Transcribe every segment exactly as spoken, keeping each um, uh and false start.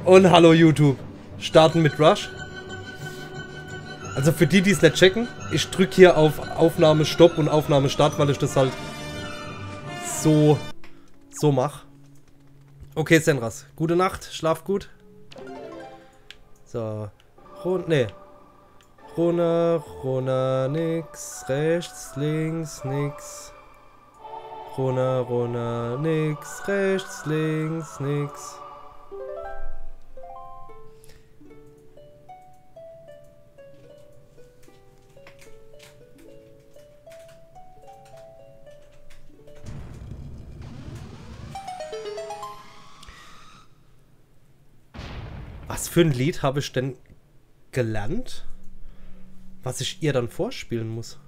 Und hallo YouTube. Starten mit Rush. Also für die, die es nicht checken, ich drücke hier auf Aufnahme Stopp und Aufnahme Start, weil ich das halt so, so mache. Okay, Senras. Gute Nacht, schlaf gut. So. Run ne. Runter, runter, nix. Rechts, links, nix. Runter, runter, nix. Rechts, links, nix. Was für ein Lied habe ich denn gelernt, was ich ihr dann vorspielen muss?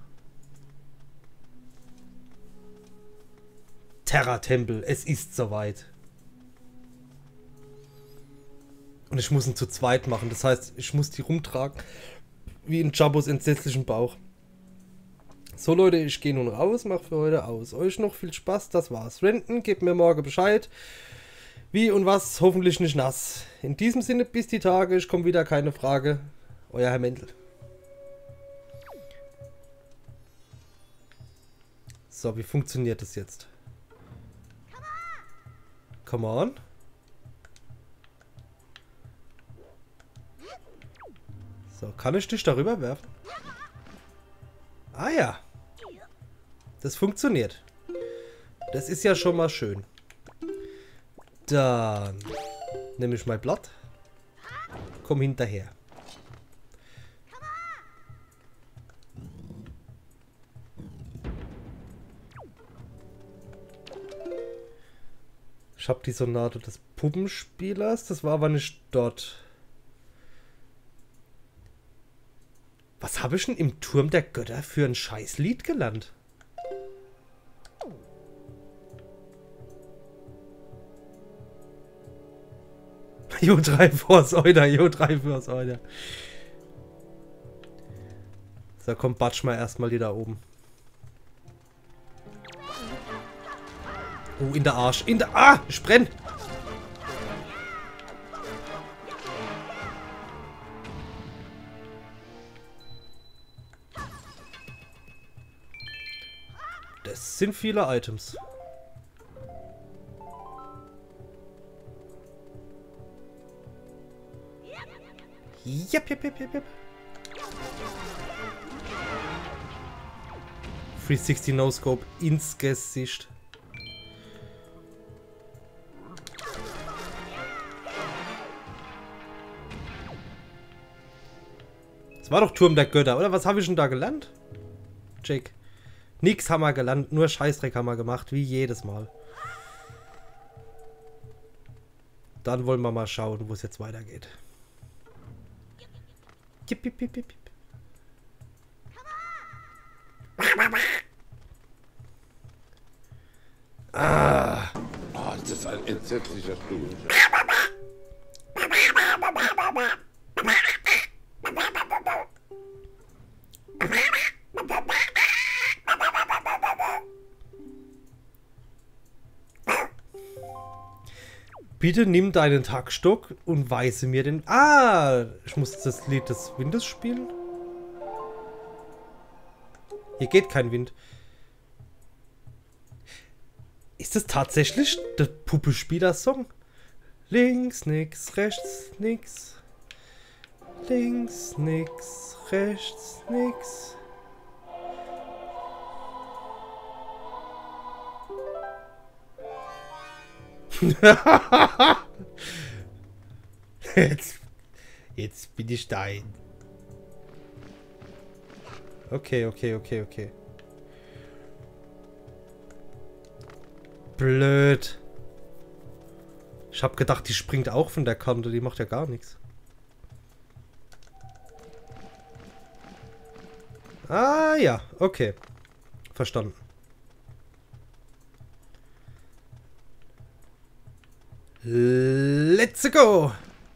Terra-Tempel, es ist soweit. Und ich muss ihn zu zweit machen, das heißt, ich muss die rumtragen wie in Jabos entsetzlichen Bauch. So Leute, ich gehe nun raus, mach für heute aus. Euch noch viel Spaß, das war's. Renten, gebt mir morgen Bescheid. Wie und was, hoffentlich nicht nass. In diesem Sinne, bis die Tage, ich komme wieder, keine Frage. Euer Herr Mendel. So, wie funktioniert das jetzt? Come on. So, kann ich dich darüber werfen? Ah ja. Das funktioniert. Das ist ja schon mal schön. Dann nehme ich mein Blatt. Komm hinterher. Ich habe die Sonate des Puppenspielers. Das war aber nicht dort. Was habe ich denn im Turm der Götter für ein Scheißlied gelernt? Jo drei Force Euder, Jo drei Force Euder. So, komm, batsch mal erstmal die da oben. Oh, in der Arsch. In der... Ah, ich brenn! Das sind viele Items. Jep, jep, jep, jep, jep. dreihundertsechzig No-Scope ins Gesicht. Das war doch Turm der Götter, oder? Was habe ich denn da gelernt? Jake. Nix haben wir gelernt, nur Scheißdreck haben wir gemacht, wie jedes Mal. Dann wollen wir mal schauen, wo es jetzt weitergeht. Jip, jip, jip, jip. Ah. Oh, das ist ein entsetzlicher Stuhl. Bitte nimm deinen Taktstock und weise mir den... Ah, ich muss das Lied des Windes spielen. Hier geht kein Wind. Ist das tatsächlich der Puppenspieler-Song? Links nix, rechts nix. Links nix, rechts nix. jetzt, jetzt bin ich dein. Okay, okay, okay, okay. Blöd. Ich hab gedacht, die springt auch von der Kante. Die macht ja gar nichts. Ah ja, okay. Verstanden. Let's go!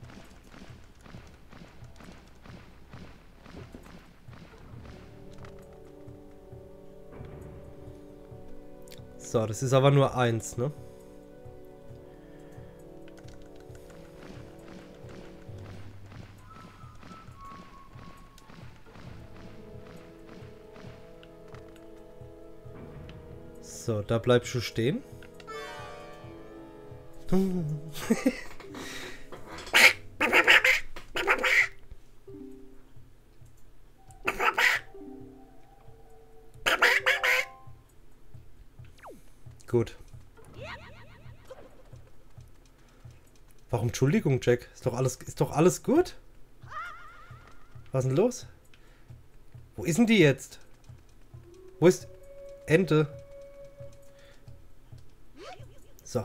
So, das ist aber nur eins, ne? So, da bleibst du stehen. Gut. Warum Entschuldigung, Jack? Ist doch alles, ist doch alles gut? Was ist denn los? Wo ist denn die jetzt? Wo ist... Ente. So.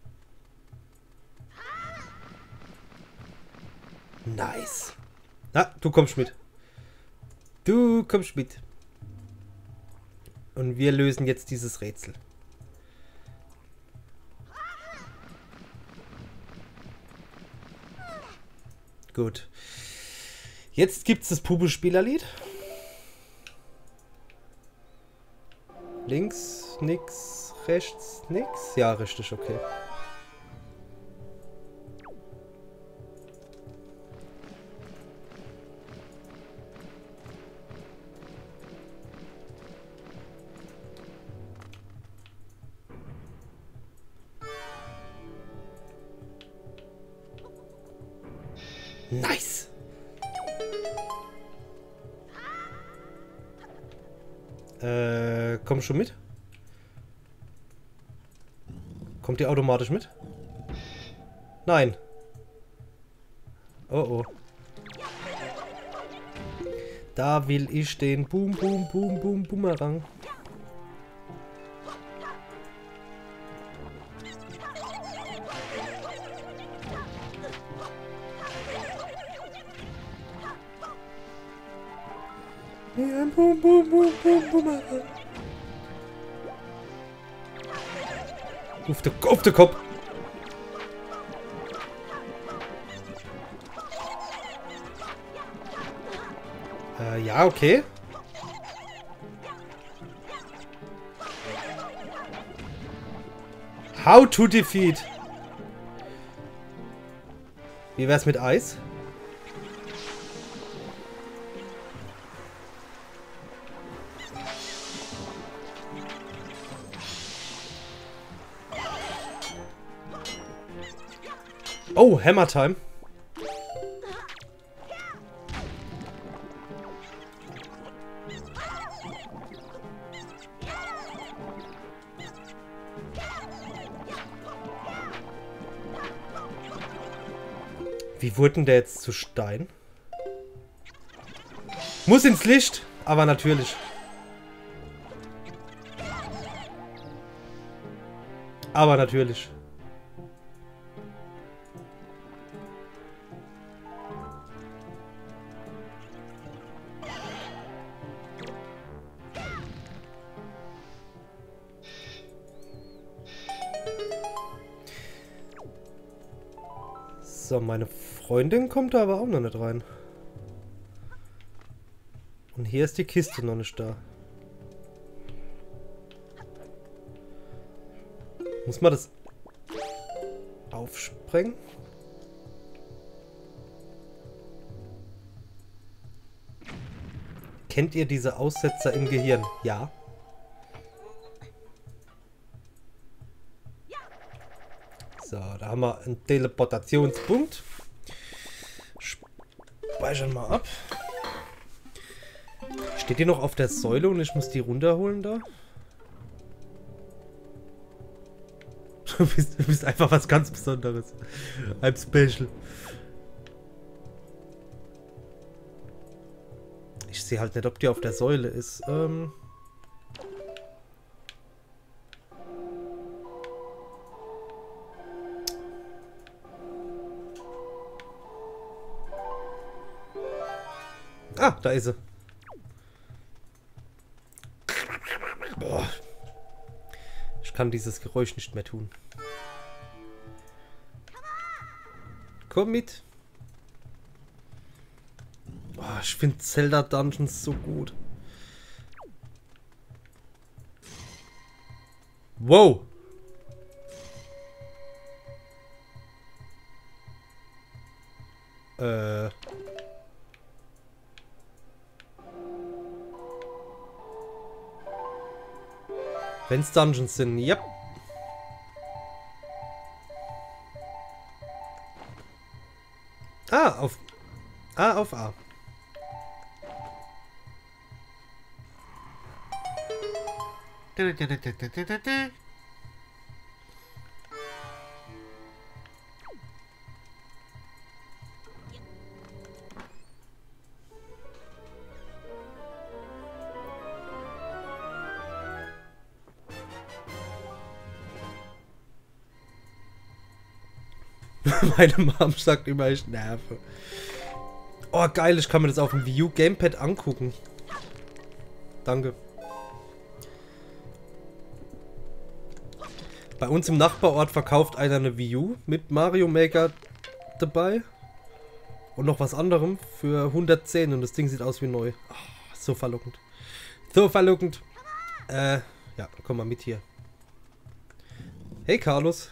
Nice. Na, du kommst mit. Du kommst mit. Und wir lösen jetzt dieses Rätsel. Gut. Jetzt gibt es das Puppenspielerlied. Links, nix, rechts, nix. Ja, richtig, okay. Nice. Äh, komm schon mit? Kommt ihr automatisch mit? Nein. Oh oh. Da will ich den Boom, Boom, Boom, Boom, Boomerang. Ja, Boom, Boom, Boom, Boom, Boomerang. Auf den, auf den Kopf. Äh, ja, okay. How to defeat. Wie wär's mit Eis? Oh, Hammer Time. Wie wurde denn der jetzt zu Stein? Muss ins Licht, aber natürlich. Aber natürlich. So, meine Freundin kommt da aber auch noch nicht rein. Und hier ist die Kiste noch nicht da. Muss man das aufsprengen? Kennt ihr diese Aussetzer im Gehirn? Ja. So, da haben wir einen Teleportationspunkt. Speichern mal ab. Steht die noch auf der Säule und ich muss die runterholen da? Du bist, du bist einfach was ganz Besonderes. I'm special. Ich sehe halt nicht, ob die auf der Säule ist. Ähm... Ah, da ist sie. Boah. Ich kann dieses Geräusch nicht mehr tun. Komm mit. Oh, ich finde Zelda Dungeons so gut. Wow. Äh... Wenn's Dungeons sind, yep. Ah, auf... Ah, auf A. Meine Mom sagt immer, ich nerve. Oh, geil, ich kann mir das auf dem Wii U Gamepad angucken. Danke. Bei uns im Nachbarort verkauft einer eine Wii U mit Mario Maker dabei. Und noch was anderem für hundertzehn und das Ding sieht aus wie neu. Oh, so verlockend. So verlockend. Äh, ja, komm mal mit hier. Hey, Carlos.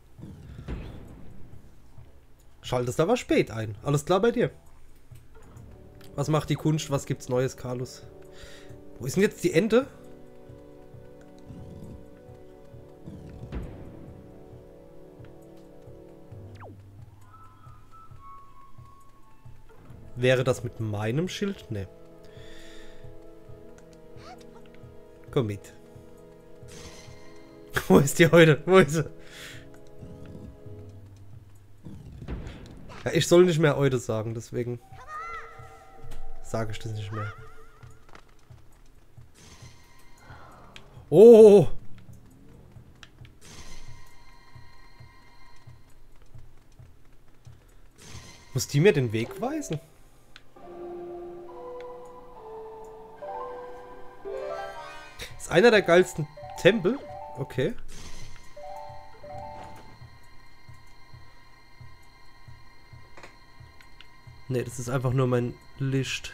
Schaltest aber spät ein. Alles klar bei dir? Was macht die Kunst? Was gibt's Neues, Carlos? Wo ist denn jetzt die Ente? Wäre das mit meinem Schild? Ne. Komm mit. Wo ist die heute? Wo ist sie? Ja, ich soll nicht mehr heute sagen, deswegen sage ich das nicht mehr. Oh! Muss die mir den Weg weisen? Ist einer der geilsten Tempel? Okay. Ne, das ist einfach nur mein Licht.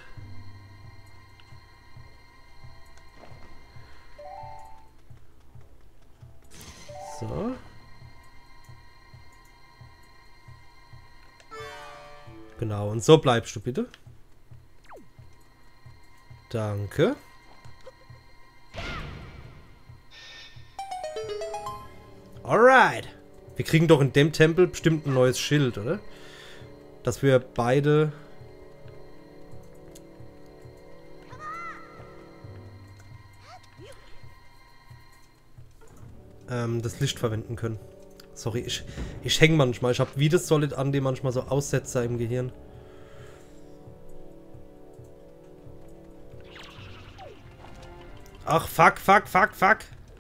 So. Genau, und so bleibst du bitte. Danke. Alright. Wir kriegen doch in dem Tempel bestimmt ein neues Schild, oder? Dass wir beide... Ähm, das Licht verwenden können. Sorry, ich, ich hänge manchmal. Ich habe wie das Solid an, die manchmal so Aussetzer im Gehirn. Ach, fuck, fuck, fuck, fuck.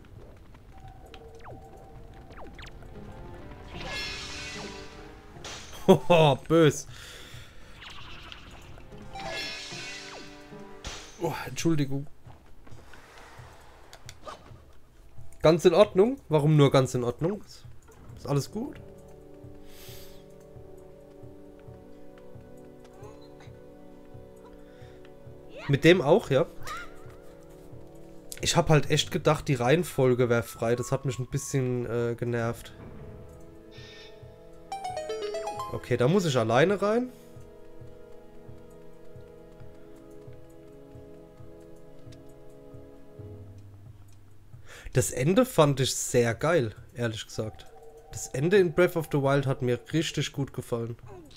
Hoho, bös. Oh, Entschuldigung. Ganz in Ordnung? Warum nur ganz in Ordnung? Ist alles gut? Mit dem auch, ja. Ich habe halt echt gedacht, die Reihenfolge wäre frei. Das hat mich ein bisschen äh, genervt. Okay, da muss ich alleine rein. Das Ende fand ich sehr geil, ehrlich gesagt. Das Ende in Breath of the Wild hat mir richtig gut gefallen.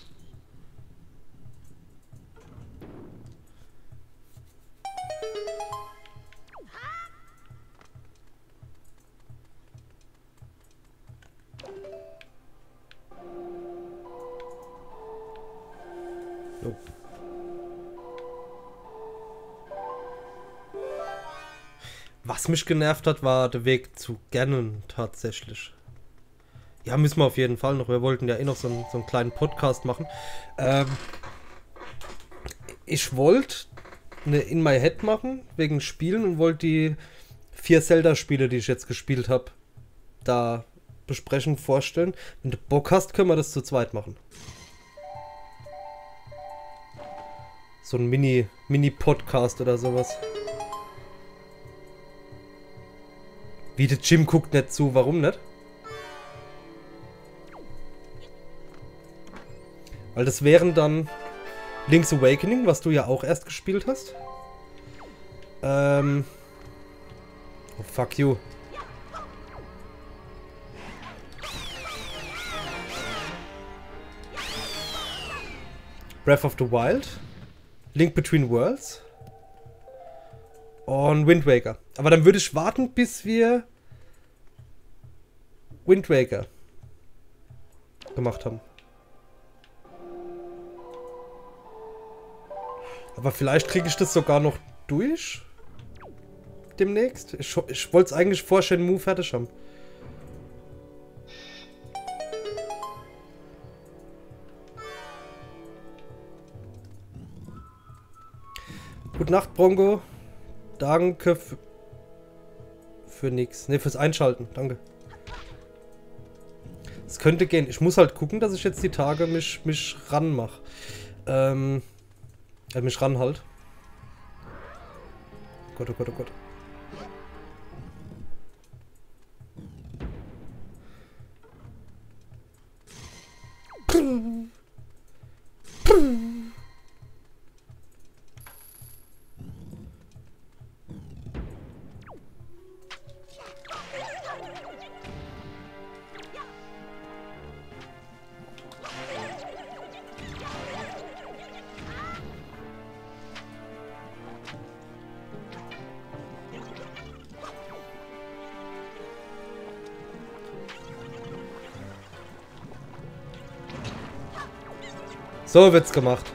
Oh. Was mich genervt hat, war der Weg zu Ganon tatsächlich. Ja, müssen wir auf jeden Fall noch. Wir wollten ja eh noch so einen, so einen kleinen Podcast machen. Ähm, ich wollte eine In My Head machen, wegen Spielen, und wollte die vier Zelda-Spiele, die ich jetzt gespielt habe, da besprechen, vorstellen. Wenn du Bock hast, können wir das zu zweit machen. So ein Mini, Mini-Podcast oder sowas. Wie, der Jim guckt nicht zu, warum nicht? Weil das wären dann Link's Awakening, was du ja auch erst gespielt hast. Ähm. Oh, fuck you. Breath of the Wild, Link Between Worlds und Wind Waker. Aber dann würde ich warten, bis wir Wind Waker gemacht haben. Aber vielleicht kriege ich das sogar noch durch. Demnächst. Ich, ich wollte es eigentlich vor Shenmue fertig haben. Gute Nacht, Bronco. Danke für, für nix. Ne, fürs Einschalten. Danke. Es könnte gehen. Ich muss halt gucken, dass ich jetzt die Tage mich, mich ranmache. Ähm, äh, mich ranhalt. Gott, oh Gott, oh Gott. So wird's gemacht.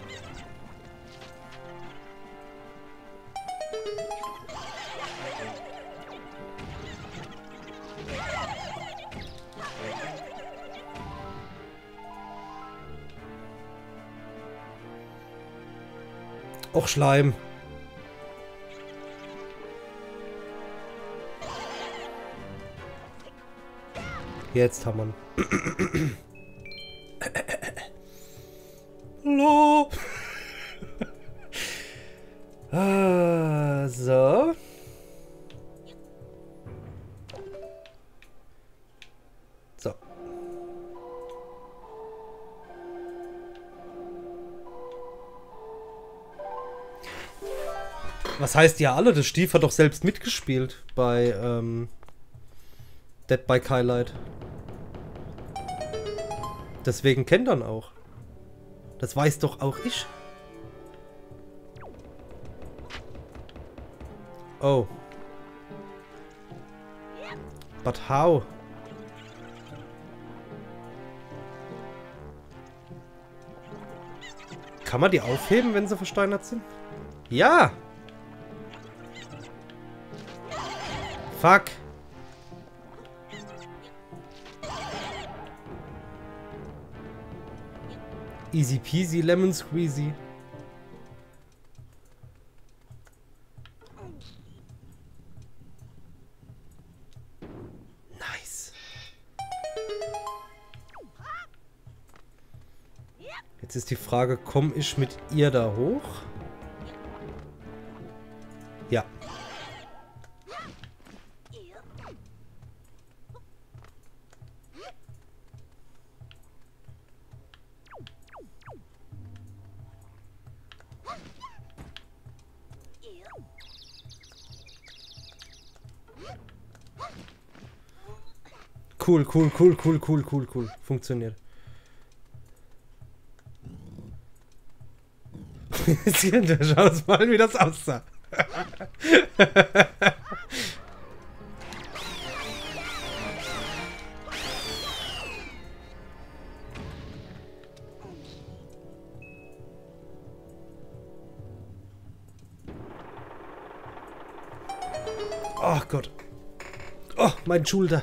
Och, Schleim. Jetzt haben wir. Hallo. Ah, so. So. Was heißt ja alle? Das Stief hat doch selbst mitgespielt bei ähm, Dead by Kylight. Deswegen kennt er ihn auch. Das weiß doch auch ich. Oh. But how? Kann man die aufheben, wenn sie versteinert sind? Ja! Fuck! Easy peasy lemon squeezy. Nice. Jetzt ist die Frage, komme ich mit ihr da hoch? Ja. Cool, cool, cool, cool, cool, cool, cool. Funktioniert. Schau mal, wie das aussah. Oh Gott. Oh, mein Schulter.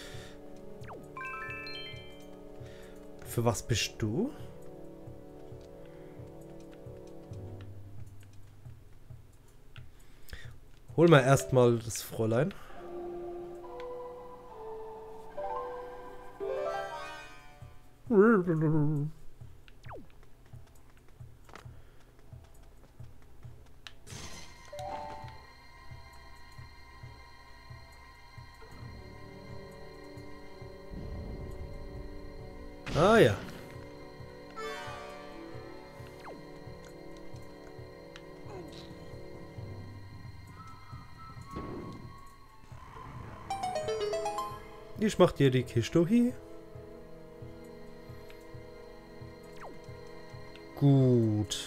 Für was bist du? Hol mal erstmal das Fräulein. Ah ja. Ich mach dir die Kiste hier. Gut.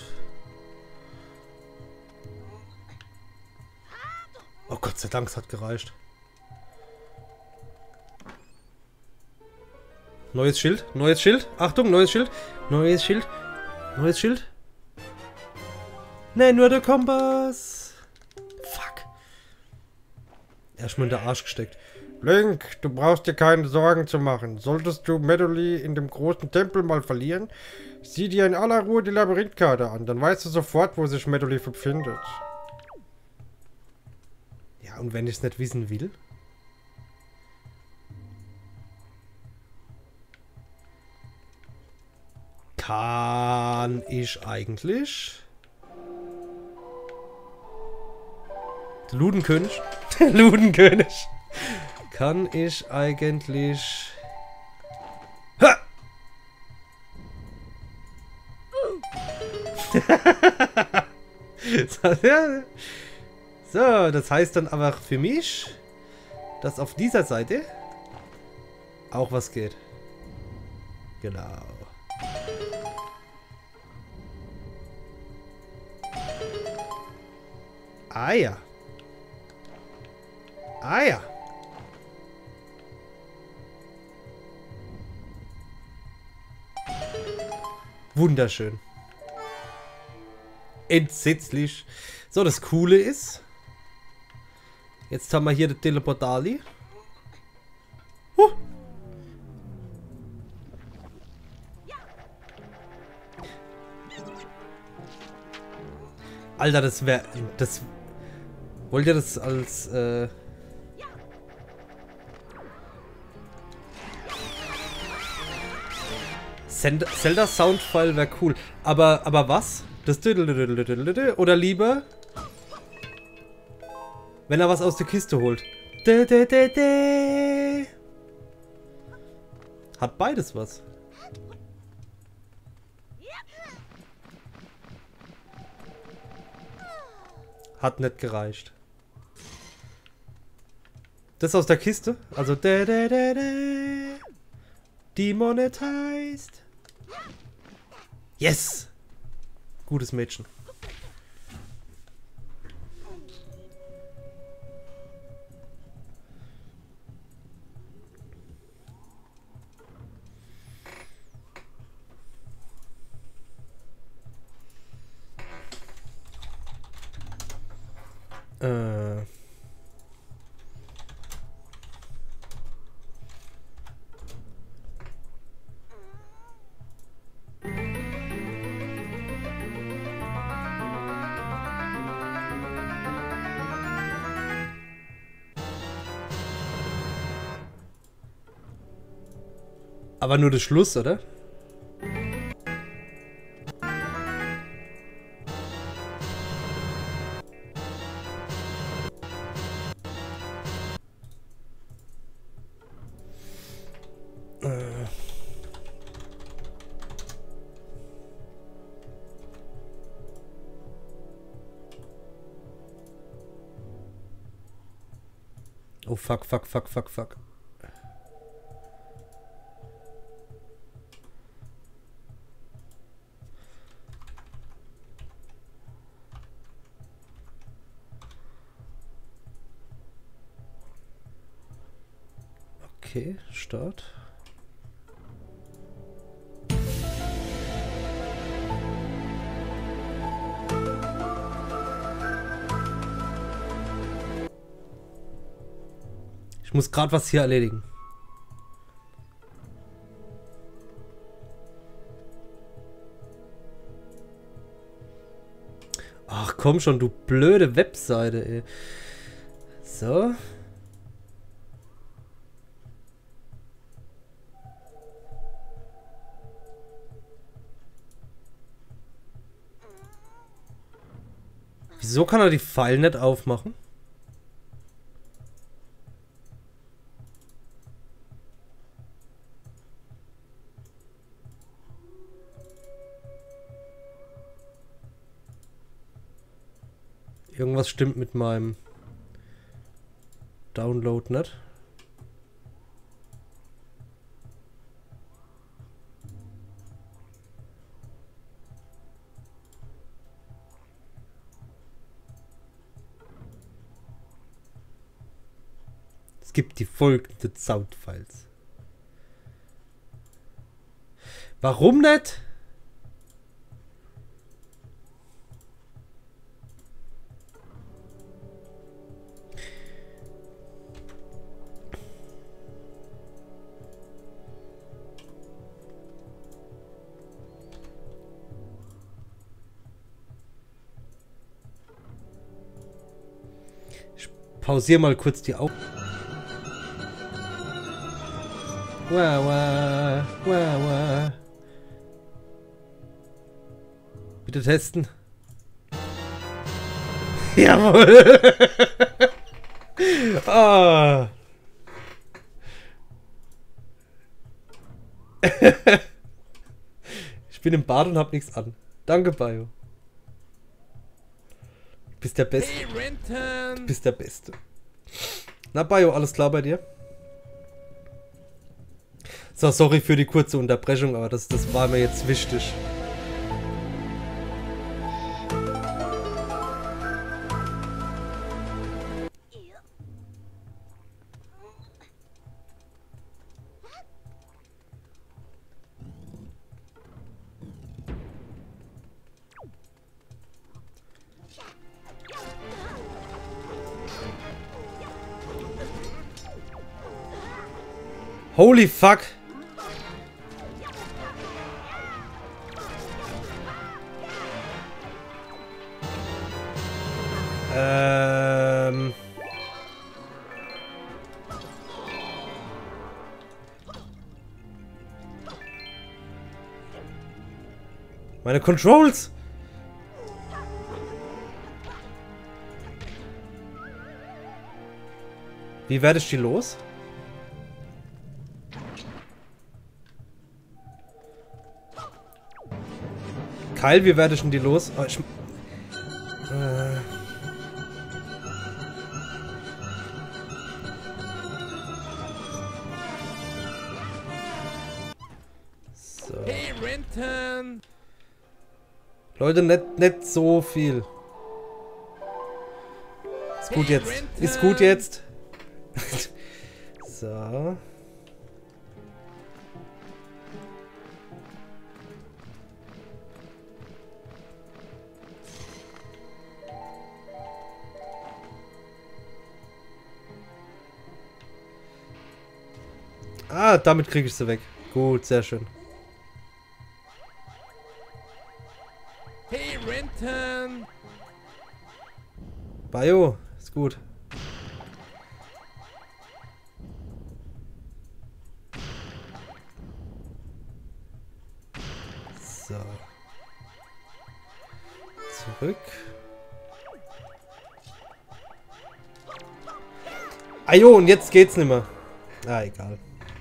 Oh Gott sei Dank, es hat gereicht. Neues Schild, neues Schild. Achtung, neues Schild. Neues Schild. Neues Schild. Nein, nur der Kompass. Fuck. Erstmal in der Arsch gesteckt. Link, du brauchst dir keine Sorgen zu machen. Solltest du Medoli in dem großen Tempel mal verlieren, sieh dir in aller Ruhe die Labyrinthkarte an. Dann weißt du sofort, wo sich Medoli befindet. Ja, und wenn ich es nicht wissen will? Kann ich eigentlich... Der Ludenkönig? Der Ludenkönig! Kann ich eigentlich... Ha! So, das heißt dann aber für mich, dass auf dieser Seite auch was geht. Genau. Ah ja. Ah ja. Wunderschön. Entsetzlich. So, das Coole ist, jetzt haben wir hier den Teleportali. Huh. Alter, das wäre... Das... Wollt ihr das als... Äh Zelda Soundfile wäre cool. Aber, aber was? Das oder lieber, wenn er was aus der Kiste holt. Hat beides was. Hat nicht gereicht. Das aus der Kiste. Also demonetized. Yes! Gutes Mädchen. Äh... Aber nur der Schluss, oder? Äh. Oh fuck, fuck, fuck, fuck, fuck. Okay, Start. Ich muss gerade was hier erledigen. Ach komm schon, du blöde Webseite, ey. So. Wieso kann er die Pfeile nicht aufmachen? Irgendwas stimmt mit meinem Download nicht. gibt die folgenden Soundfiles. Warum nicht? Ich pausiere mal kurz die Augen. Wah, wah, wah, wah. Bitte testen. Jawohl. Ah. Ich bin im Bad und hab nichts an. Danke, Bayo. Du bist der Beste. Du bist der Beste. Na, Bayo, alles klar bei dir? So, sorry für die kurze Unterbrechung, aber das, das war mir jetzt wichtig. Holy fuck! Ähm... Meine Controls! Wie werde ich die los? Kyle, wie werde ich denn die los? Oh, ich, äh. So. Hey, Renton! Leute, nicht, nicht so viel. Ist gut jetzt. Ist gut jetzt. So. Ah, damit kriege ich sie weg. Gut, sehr schön. Hey, Renton! Bayo, ist gut. So. Zurück. Ah jo, und jetzt geht's nicht mehr. Ah, egal.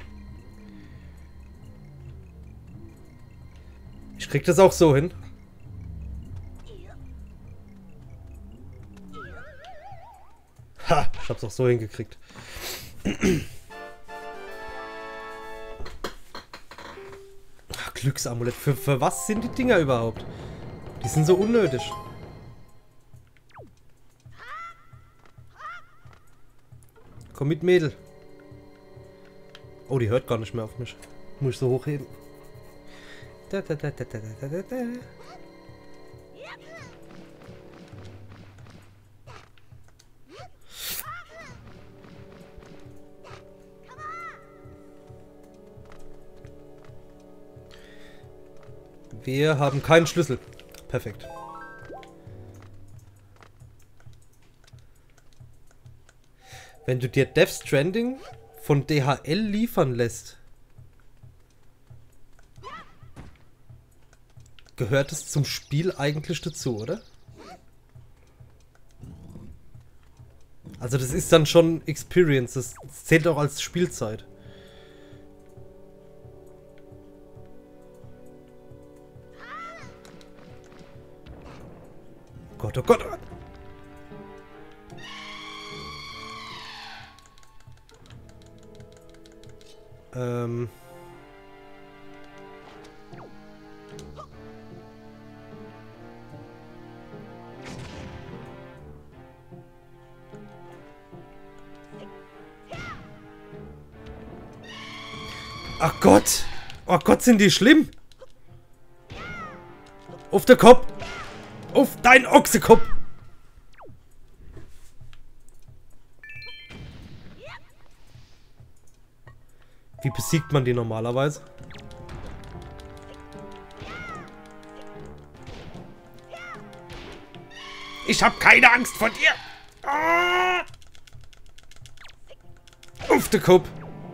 Ich krieg das auch so hin. Ha, ich hab's auch so hingekriegt. Ach, Glücksamulett. Für, für was sind die Dinger überhaupt? Die sind so unnötig. Komm mit, Mädel. Oh, die hört gar nicht mehr auf mich. Muss ich so hochheben. Da, da, da, da, da, da, da, da. Wir haben keinen Schlüssel. Perfekt. Wenn du dir Death Stranding von D H L liefern lässt, gehört es zum Spiel eigentlich dazu, oder? Also das ist dann schon Experience, das zählt auch als Spielzeit. Gott, oh Gott! Oh Gott. Ähm... Ach Gott. Oh Gott, sind die schlimm. Auf der Kopf. Auf deinen Ochsekopf. Wie besiegt man die normalerweise? Ich hab keine Angst vor dir. Ah! Auf den Kopf.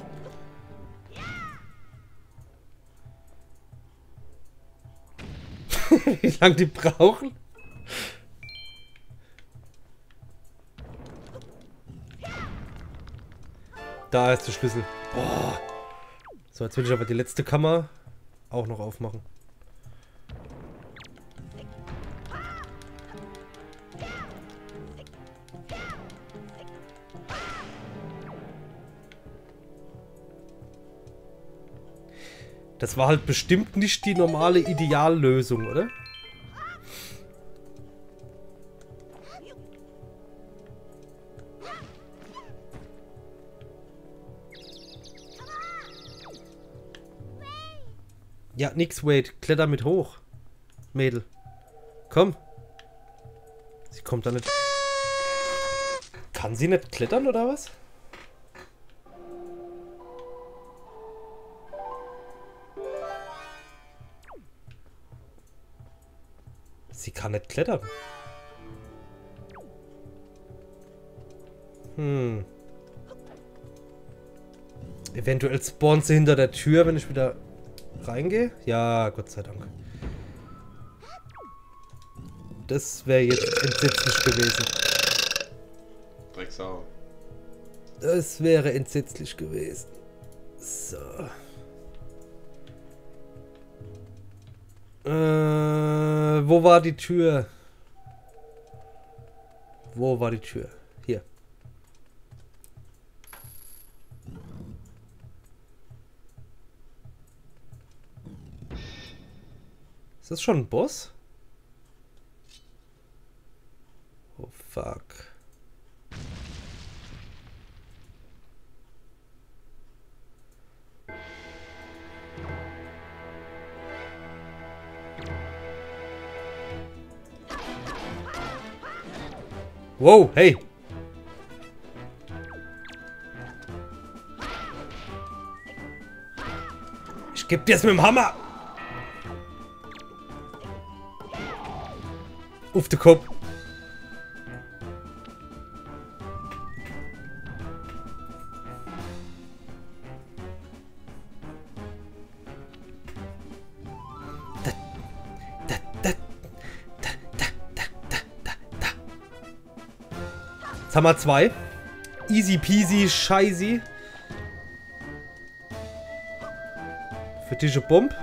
Wie lange die brauchen? Da ist der Schlüssel. Boah. So, jetzt will ich aber die letzte Kammer auch noch aufmachen. Das war halt bestimmt nicht die normale Ideallösung, oder? Ja, nix, wait. Kletter mit hoch. Mädel. Komm. Sie kommt da nicht. Kann sie nicht klettern, oder was? Sie kann nicht klettern. Hm. Eventuell spawnt sie hinter der Tür, wenn ich wieder reingehe. Ja, Gott sei Dank. Das wäre jetzt entsetzlich gewesen. Drecksau. Das wäre entsetzlich gewesen. So. Äh, wo war die Tür? Wo war die Tür? Hier. Ist das schon ein Boss? Oh fuck. Wow, hey. Ich geb dir's mit dem Hammer. Auf den Kopf. Jetzt haben wir zwei. Easy peasy, scheiße. Für diese Bomb.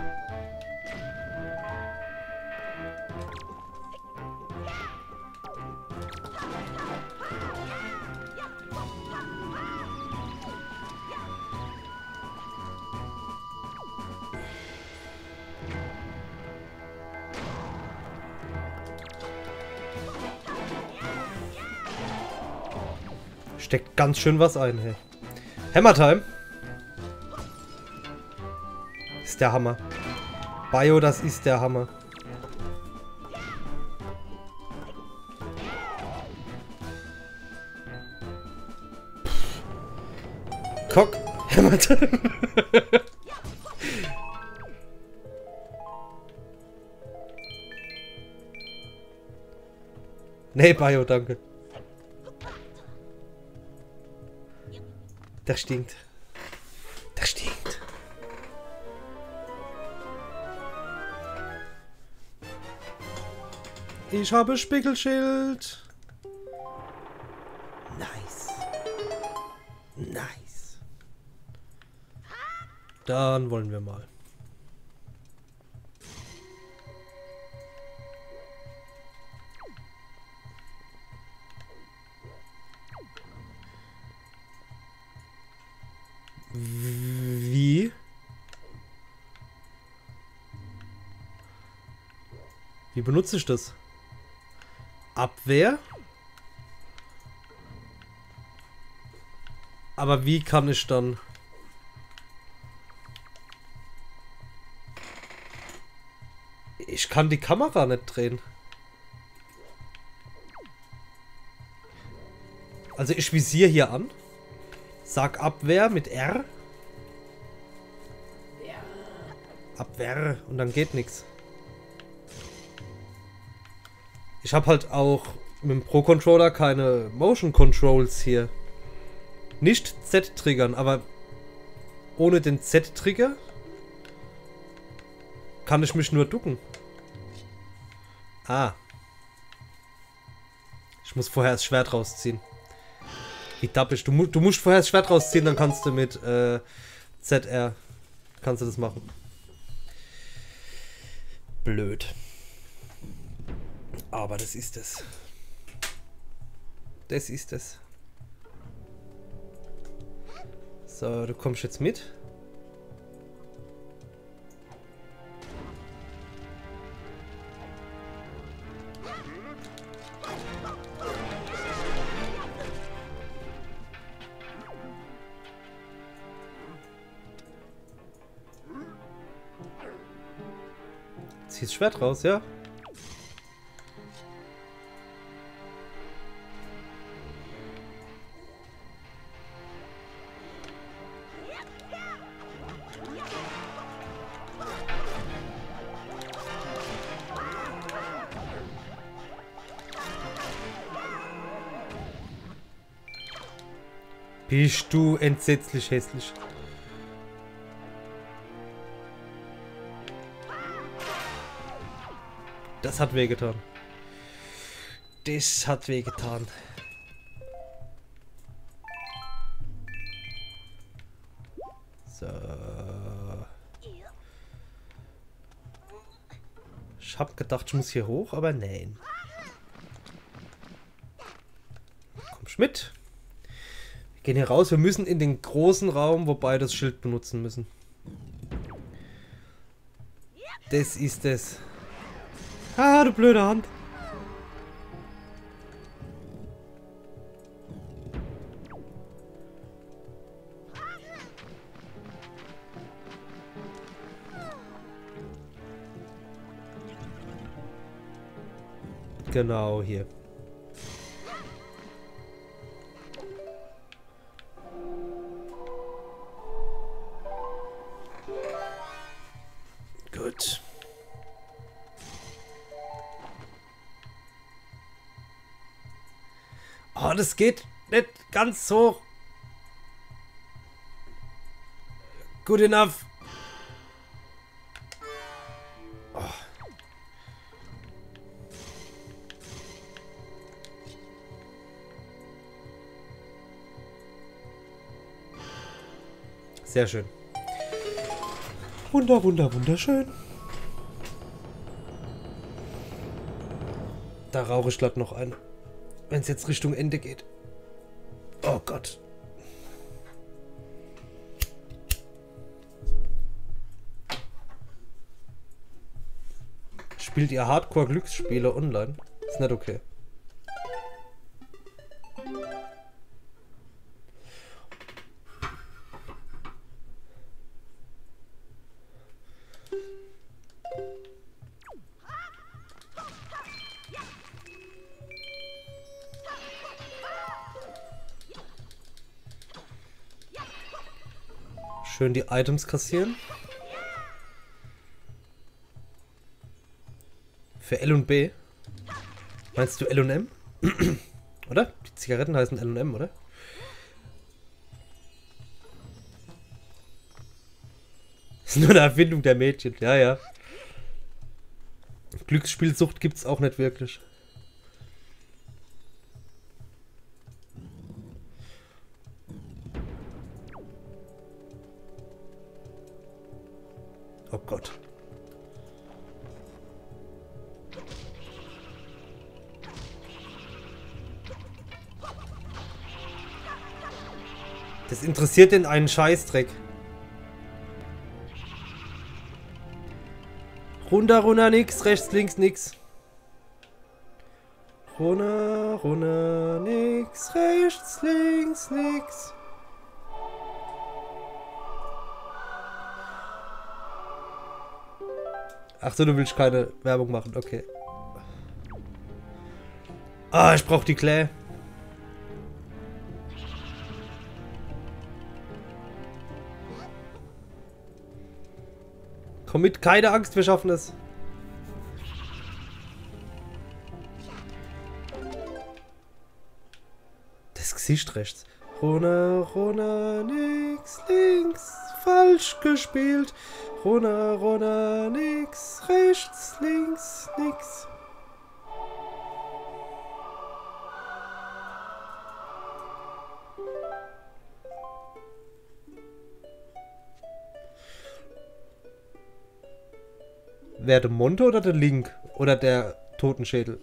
Steckt ganz schön was ein, hey. Hammer Time. Ist der Hammer. Bio, das ist der Hammer. Cock. Hammer Time. Nee, Bio, danke. Der stinkt. Der stinkt. Ich habe Spiegelschild. Nice. Nice. Dann wollen wir mal. Wie? Wie benutze ich das? Abwehr? Aber wie kann ich dann... Ich kann die Kamera nicht drehen. Also ich visiere hier an. Sag Abwehr mit R. Abwehr. Und dann geht nichts. Ich habe halt auch mit dem Pro-Controller keine Motion Controls hier. Nicht Z-Triggern, aber ohne den Z-Trigger kann ich mich nur ducken. Ah. Ich muss vorher das Schwert rausziehen. Wie dappisch. Du, mu du musst vorher das Schwert rausziehen, dann kannst du mit äh, Z R kannst du das machen. Blöd. Aber das ist es. Das ist es. So, du kommst jetzt mit. Zieh das Schwert raus, ja? Bist du entsetzlich hässlich. Das hat wehgetan. Das hat wehgetan. So. Ich hab gedacht, ich muss hier hoch, aber nein. Kommst mit. Wir gehen hier raus. Wir müssen in den großen Raum, wobei das Schild benutzen müssen. Das ist es. Ah, du blöde Hand. Genau hier. Gut. Oh, das geht nicht ganz so good enough. Oh. Sehr schön. Wunder, wunder, wunderschön. Da rauche ich glatt noch ein. Wenn es jetzt Richtung Ende geht. Oh Gott. Spielt ihr Hardcore-Glücksspiele online? Ist nicht okay. Schön die Items kassieren. Für L und B. Meinst du L und M? Oder? Die Zigaretten heißen L und M, oder? Das ist nur eine Erfindung der Mädchen. Ja, ja. Glücksspielsucht gibt's auch nicht wirklich. Oh Gott. Das interessiert den einen Scheißdreck. Runter, runter, nix. Rechts, links, nix. Runter, runter, nix. Rechts, links, nix. Ach so, du willst keine Werbung machen, okay. Ah, ich brauche die Clay. Komm mit, keine Angst, wir schaffen es. Das Gesicht rechts. Rona, Rona, nix, links, falsch gespielt. Rona, Rona, nix, rechts, links, nix. Wer der Monte oder der Link? Oder der Totenschädel?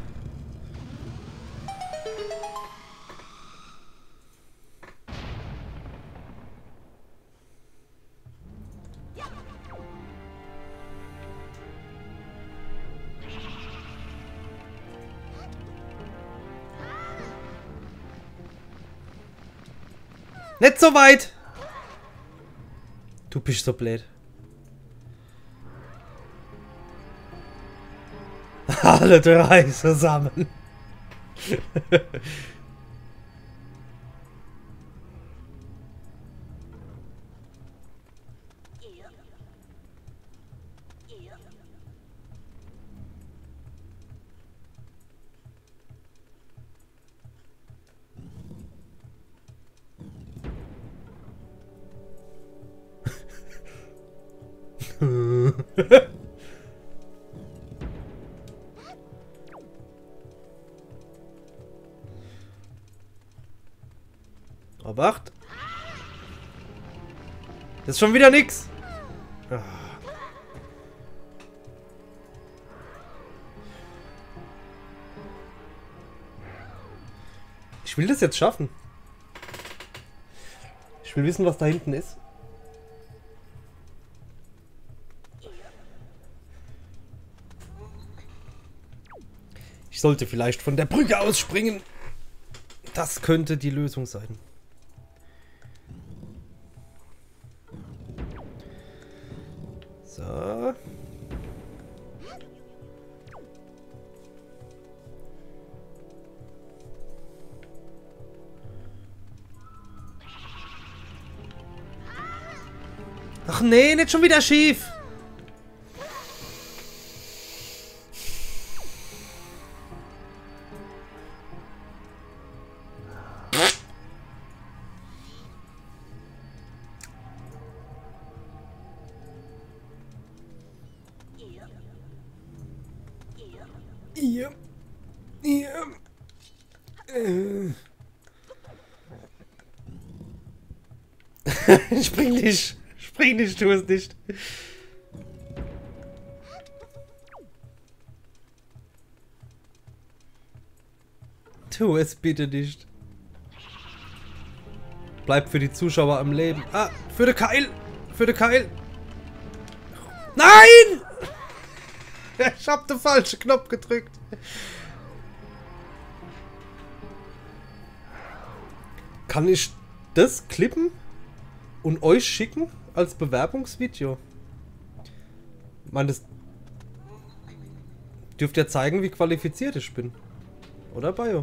Nicht so weit! Du bist so blöd. Alle drei zusammen. Obacht. Das ist schon wieder nix. Ah. Ich will das jetzt schaffen. Ich will wissen, was da hinten ist. Ich sollte vielleicht von der Brücke ausspringen. Das könnte die Lösung sein. So. Ach nee, nicht schon wieder schief. Ihr. Ihr. Äh. Spring nicht. Spring nicht, tu es nicht. Tu es bitte nicht. Bleib für die Zuschauer am Leben. Ah, für den Keil. Für den Keil. Nein! Ich hab den falschen Knopf gedrückt. Kann ich das klippen und euch schicken als Bewerbungsvideo? Ich meine, das dürft ja zeigen, wie qualifiziert ich bin. Oder, Bayo?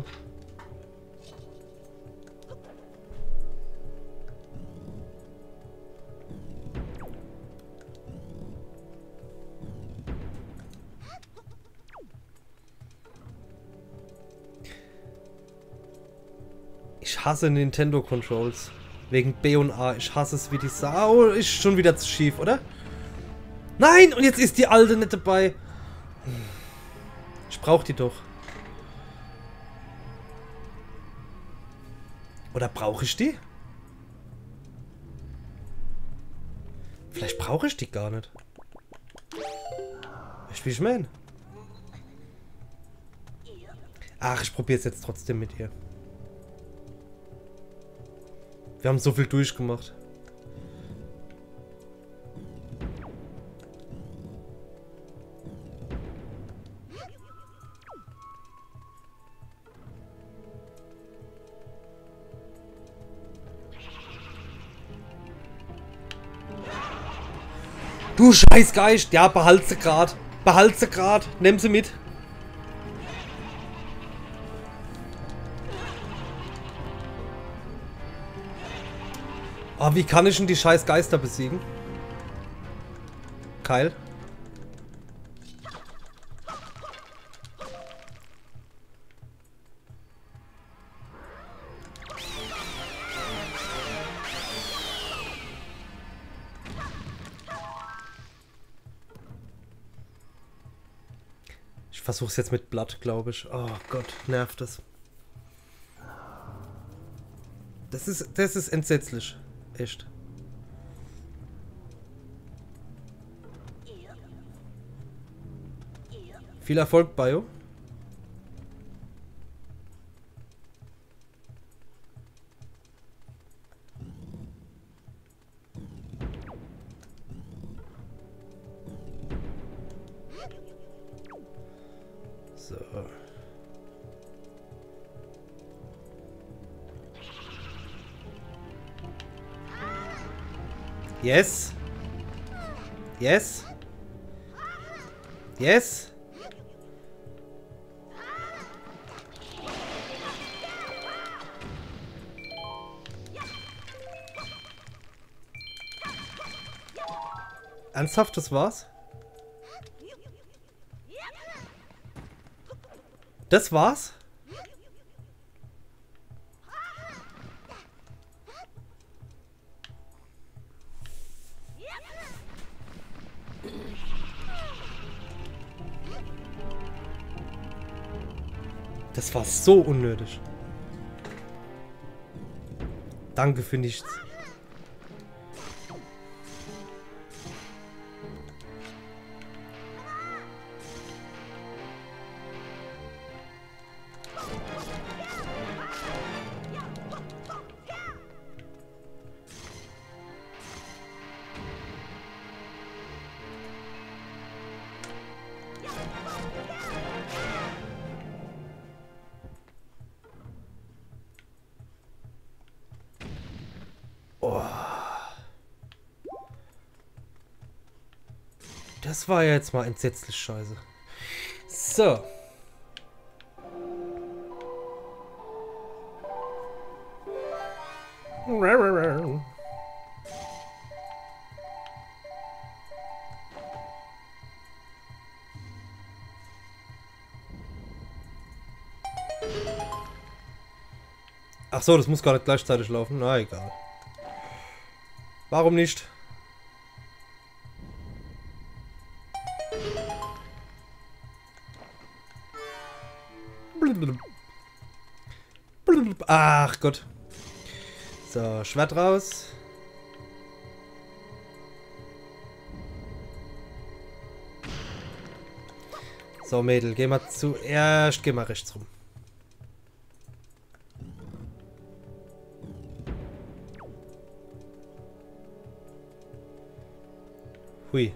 Ich hasse Nintendo Controls. Wegen B und A. Ich hasse es wie die Sau. Ist schon wieder zu schief, oder? Nein! Und jetzt ist die alte nicht dabei. Ich brauche die doch. Oder brauche ich die? Vielleicht brauche ich die gar nicht. Weißt du, wie ich meine? Ach, ich probiere es jetzt trotzdem mit ihr. Wir haben so viel durchgemacht. Du Scheißgeist. Ja, behalt sie grad. Behalt sie grad. Nimm sie mit. Ah, wie kann ich denn die scheiß Geister besiegen? Keil. Ich versuch's jetzt mit Blatt, glaube ich. Oh Gott, nervt das. Das ist, das ist entsetzlich. Echt. Viel Erfolg, Bio. So. Yes. Yes. Yes. Ernsthaft, das war's? Das war's? Das war so unnötig. Danke für nichts. Das war ja jetzt mal entsetzlich scheiße. So. Ach so, das muss gar nicht gleichzeitig laufen. Na egal. Warum nicht? Ach Gott. So, Schwert raus. So, Mädel, geh mal zuerst, geh mal rechts rum. Hui.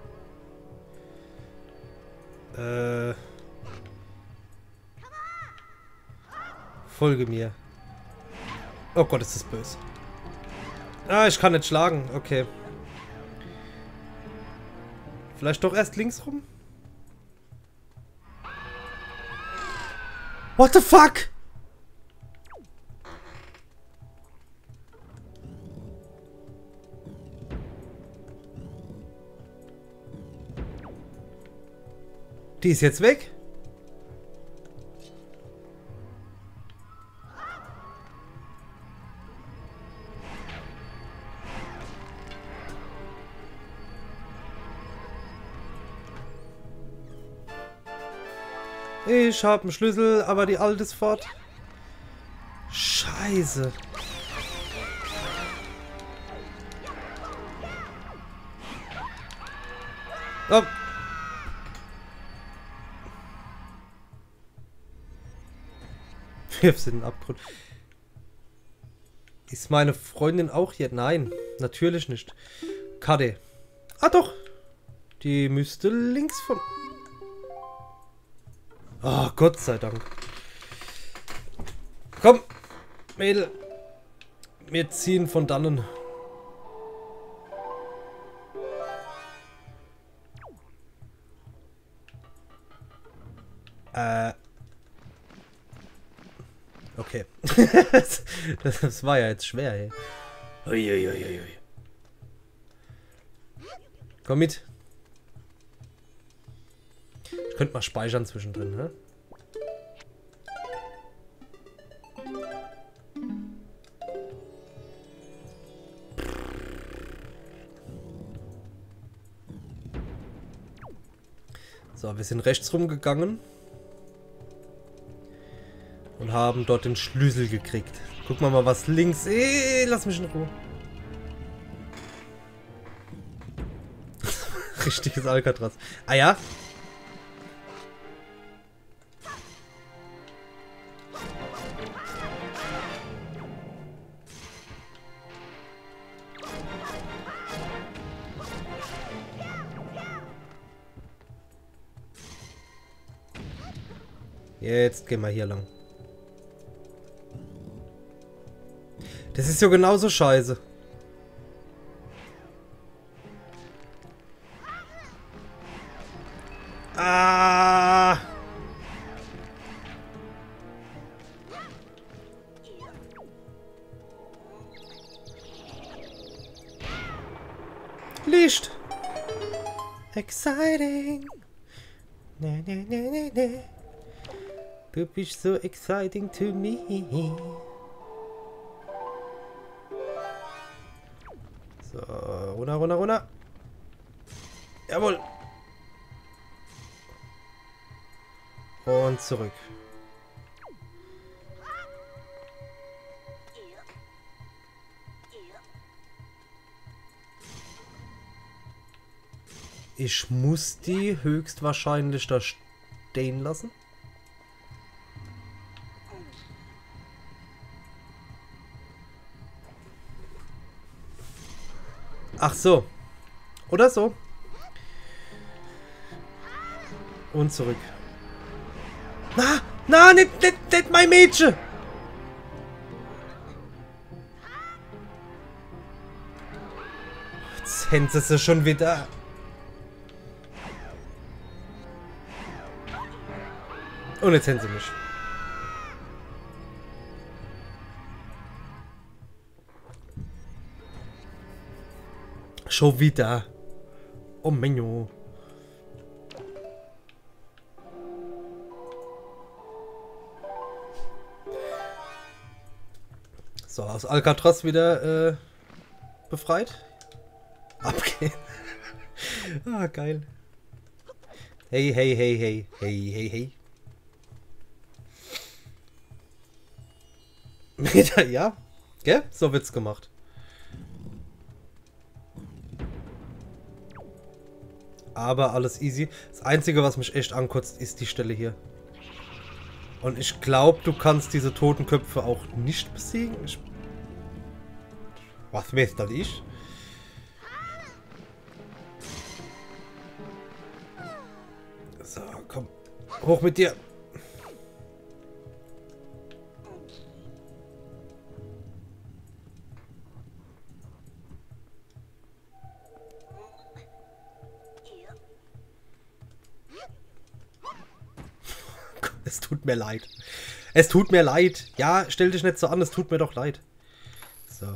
Äh... Folge mir. Oh Gott, ist das böse. Ah, ich kann nicht schlagen. Okay. Vielleicht doch erst links rum? What the fuck? Die ist jetzt weg? Ich hab einen Schlüssel, aber die alte ist fort. Scheiße. Oh. Wirf sie in den Abgrund. Ist meine Freundin auch hier? Nein, natürlich nicht. Kade. Ah doch. Die müsste links von... Oh, Gott sei Dank. Komm, Mädel. Wir ziehen von dannen. Äh. Okay. das, das war ja jetzt schwer, ey. Uiuiuiui. Komm mit. Ich könnte mal speichern zwischendrin, ne? So, wir sind rechts rumgegangen und haben dort den Schlüssel gekriegt. Gucken wir mal, was links... Ey, lass mich in Ruhe. Richtiges Alcatraz. Ah ja? Jetzt gehen wir hier lang. Das ist ja genauso scheiße. Ah! Licht! Exciting! Ne, ne, ne, ne, ne. Du bist so exciting to me. So, runter, runter, runter. Jawohl. Und zurück. Ich muss die höchstwahrscheinlich da stehen lassen. Ach so. Oder so. Und zurück. Na, na, nicht, nicht, nicht mein Mädchen. Jetzt hängt sie schon wieder. Und jetzt hängt sie mich. Schon wieder. Oh Menno. So, aus Alcatraz wieder äh, befreit. Abgehen. Ah, geil. Hey, hey, hey, hey. Hey, hey, hey. Ja, gell? So wird's gemacht. Aber alles easy. Das Einzige, was mich echt ankotzt, ist die Stelle hier. Und ich glaube, du kannst diese Totenköpfe auch nicht besiegen. Ich was weiß das ich? So, komm. Hoch mit dir. Es tut mir leid. Es tut mir leid. Ja, stell dich nicht so an, es tut mir doch leid. So.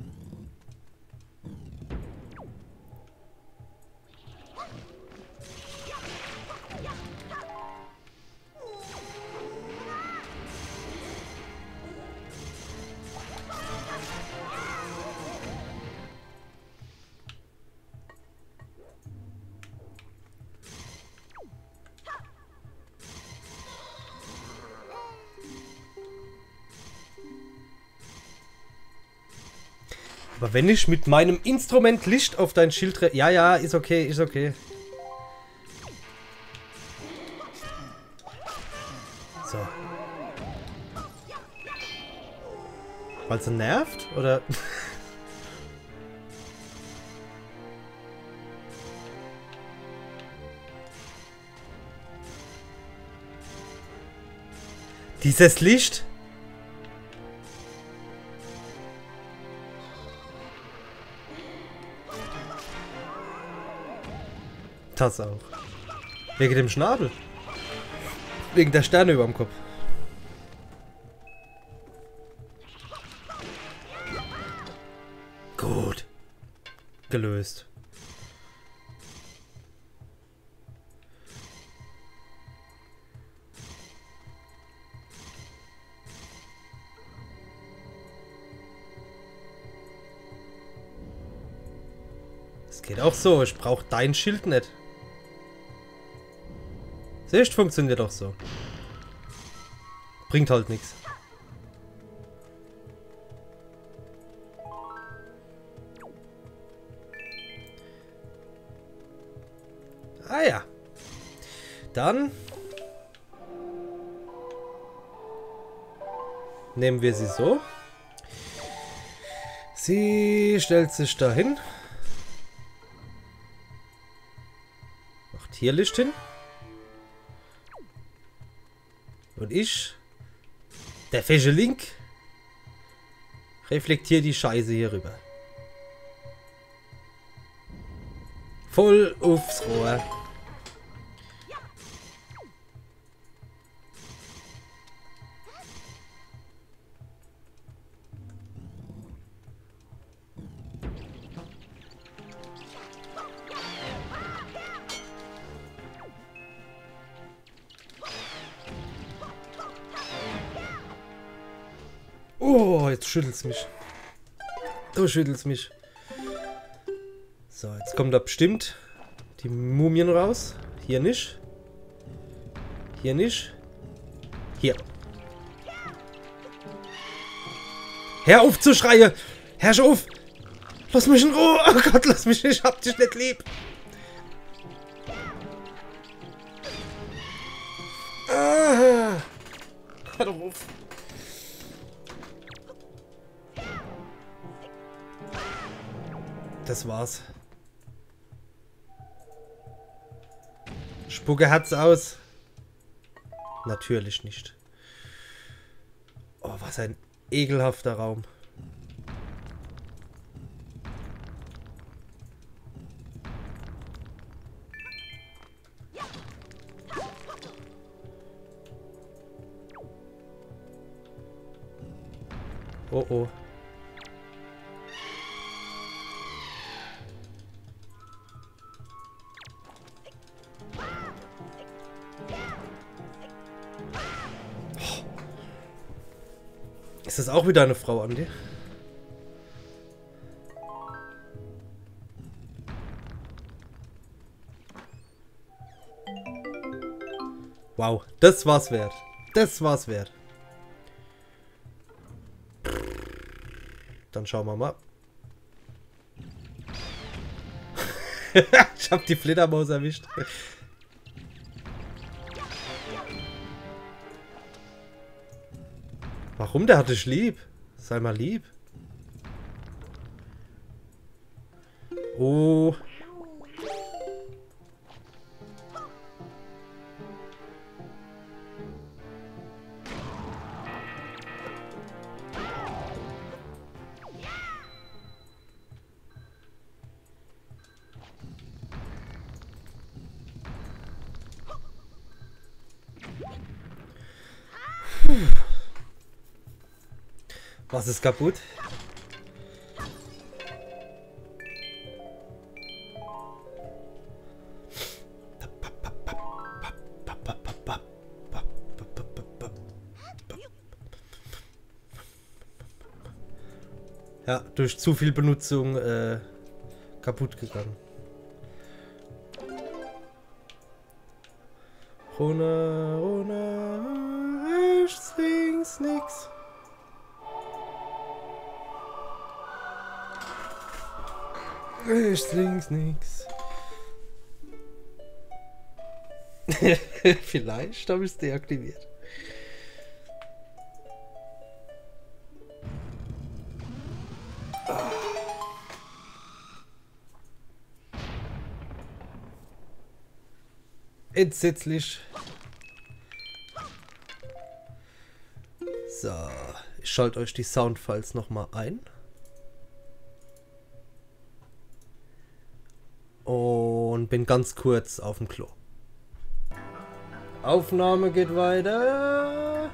Aber wenn ich mit meinem Instrument Licht auf dein Schild... Ja, ja, ist okay, ist okay. So. Weil es nervt? Oder... Dieses Licht... Das auch. Wegen dem Schnabel. Wegen der Sterne über dem Kopf. Gut. Gelöst. Es geht auch so. Ich brauche dein Schild nicht. Siehst, funktioniert auch so. Bringt halt nichts. Ah ja. Dann nehmen wir sie so. Sie stellt sich dahin. Macht hier Licht hin. Und ich, der fesche Link, reflektiere die Scheiße hier rüber. Voll aufs Rohr. Oh, jetzt schüttelt's mich. Du schüttelst mich. So, jetzt kommt da bestimmt die Mumien raus. Hier nicht. Hier nicht. Hier. Hör auf zu schreien! Herr auf! Lass mich in Ruhe! Oh Gott, lass mich, ich hab dich nicht lieb! Ah. Hör doch auf! Das war's. Spucke hat's aus. Natürlich nicht. Oh, was ein ekelhafter Raum. Oh oh. Ist das auch wieder eine Frau, Andi? Wow, das war's wert. Das war's wert. Dann schauen wir mal. Ich hab die Fledermaus erwischt. Warum? Der hat dich lieb. Sei mal lieb. Oh. Was ist kaputt? Ja, durch zu viel Benutzung äh, kaputt gegangen. Rona, Rona, ich sing's nix. Ich sing's nix. Vielleicht habe ich es deaktiviert. Entsetzlich. So, ich schalte euch die Soundfiles nochmal ein. Und bin ganz kurz auf dem Klo. Aufnahme geht weiter.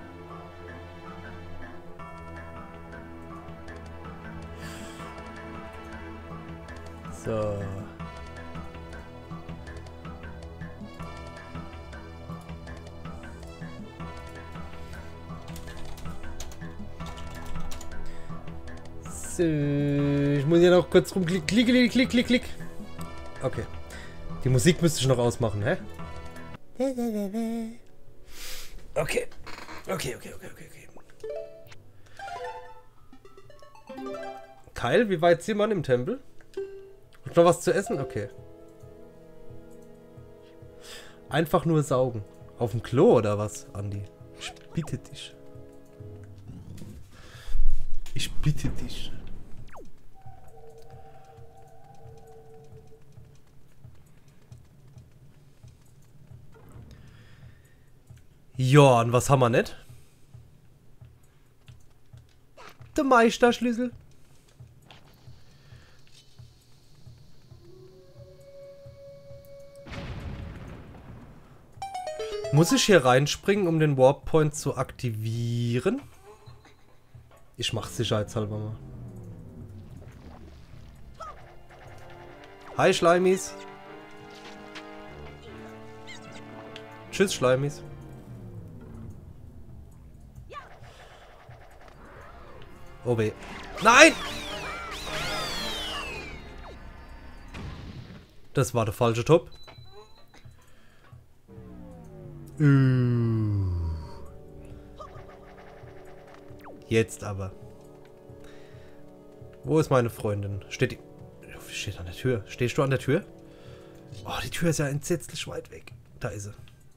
So. So, ich muss ja noch kurz rumklicken. Klick, klick, klick, klick, klick. Okay. Die Musik müsste ich noch ausmachen, hä? Okay. Okay, okay, okay, okay, okay. Kyle, wie weit sind wir im Tempel? Und noch was zu essen? Okay. Einfach nur saugen. Auf dem Klo oder was, Andi? Ich bitte dich. Ich bitte dich. Ja, und was haben wir nicht? Der Meisterschlüssel. Muss ich hier reinspringen, um den Warp Point zu aktivieren? Ich mach's sicherheitshalber mal. Hi Schleimis. Tschüss Schleimis. Oh weh. Nein! Das war der falsche Top. Uh. Jetzt aber. Wo ist meine Freundin? Steht die... Steht an der Tür. Stehst du an der Tür? Oh, die Tür ist ja entsetzlich weit weg. Da ist sie.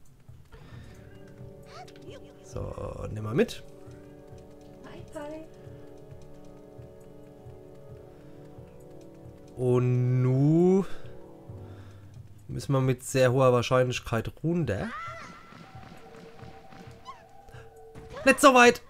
So, nimm mal mit. Und nu müssen wir mit sehr hoher Wahrscheinlichkeit runter. Nicht so weit!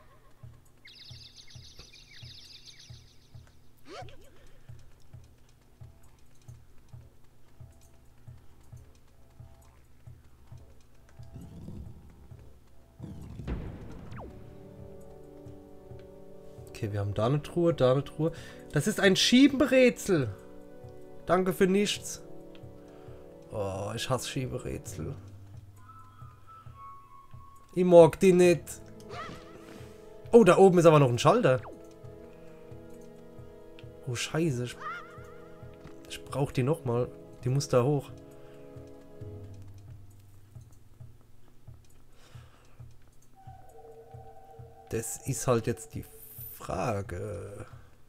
Okay, wir haben da eine Truhe, da eine Truhe. Das ist ein Schiebenrätsel. Danke für nichts. Oh, ich hasse Schieberätsel. Ich mag die nicht. Oh, da oben ist aber noch ein Schalter. Oh, scheiße. Ich, ich brauche die nochmal. Die muss da hoch. Das ist halt jetzt die Frage.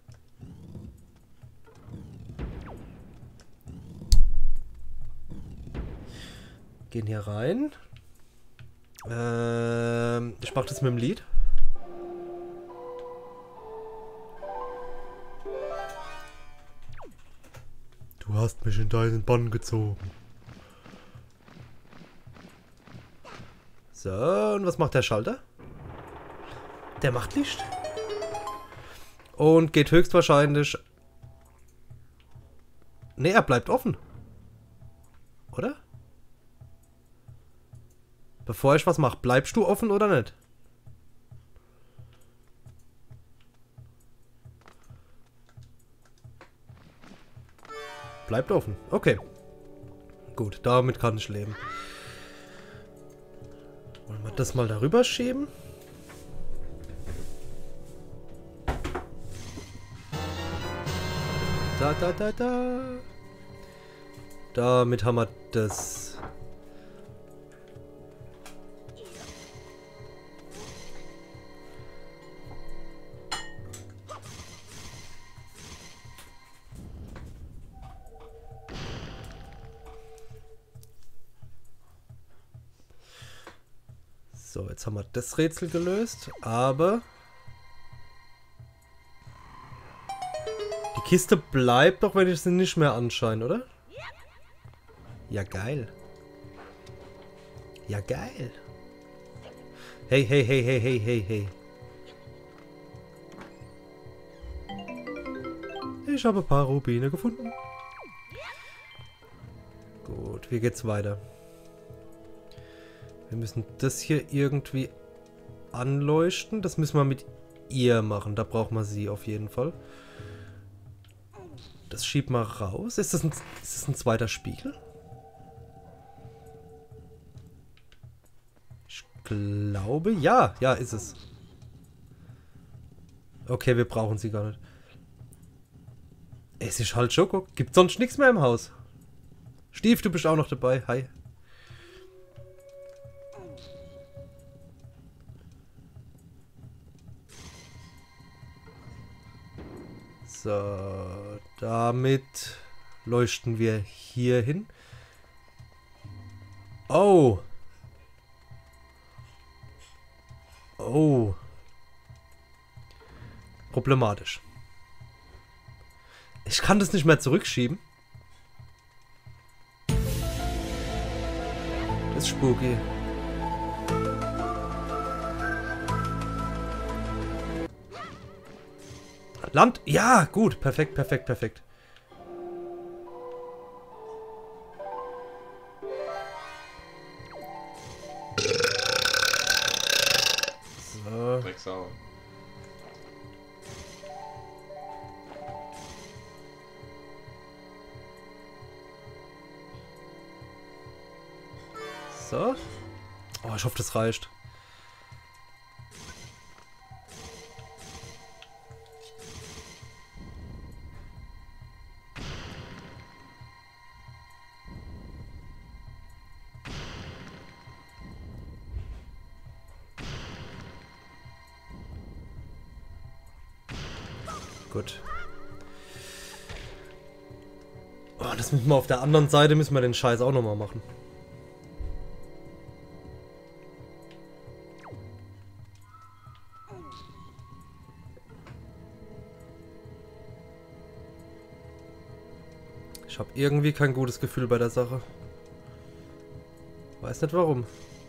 Gehen hier rein. Ähm, ich mache das mit dem Lied. Du hast mich in deinen Bann gezogen. So, und was macht der Schalter? Der macht Licht. Und geht höchstwahrscheinlich... Ne, er bleibt offen. Oder? Bevor ich was mache, bleibst du offen oder nicht? Bleibt offen. Okay. Gut, damit kann ich leben. Wollen wir das mal darüber schieben? Da, da, da, da. Damit haben wir das... So, jetzt haben wir das Rätsel gelöst, aber die Kiste bleibt doch, wenn ich sie nicht mehr anscheine, oder? Ja, geil. Ja, geil. Hey, hey, hey, hey, hey, hey, hey. Ich habe ein paar Rubine gefunden. Gut, wie geht's weiter? Wir müssen das hier irgendwie anleuchten. Das müssen wir mit ihr machen. Da braucht man sie auf jeden Fall. Das schieben wir raus. Ist das ein, ist das ein zweiter Spiegel? Ich glaube, ja. Ja, ist es. Okay, wir brauchen sie gar nicht. Es ist halt Schoko. Gibt sonst nichts mehr im Haus. Stief, du bist auch noch dabei. Hi. So, damit leuchten wir hier hin. Oh. Oh. Problematisch. Ich kann das nicht mehr zurückschieben. Das ist spooky. Land? Ja, gut. Perfekt, perfekt, perfekt. So. Drecksau. So. Oh, ich hoffe, das reicht. Gut. Oh, das müssen wir auf der anderen Seite, müssen wir den Scheiß auch nochmal machen. Ich habe irgendwie kein gutes Gefühl bei der Sache. Weiß nicht warum.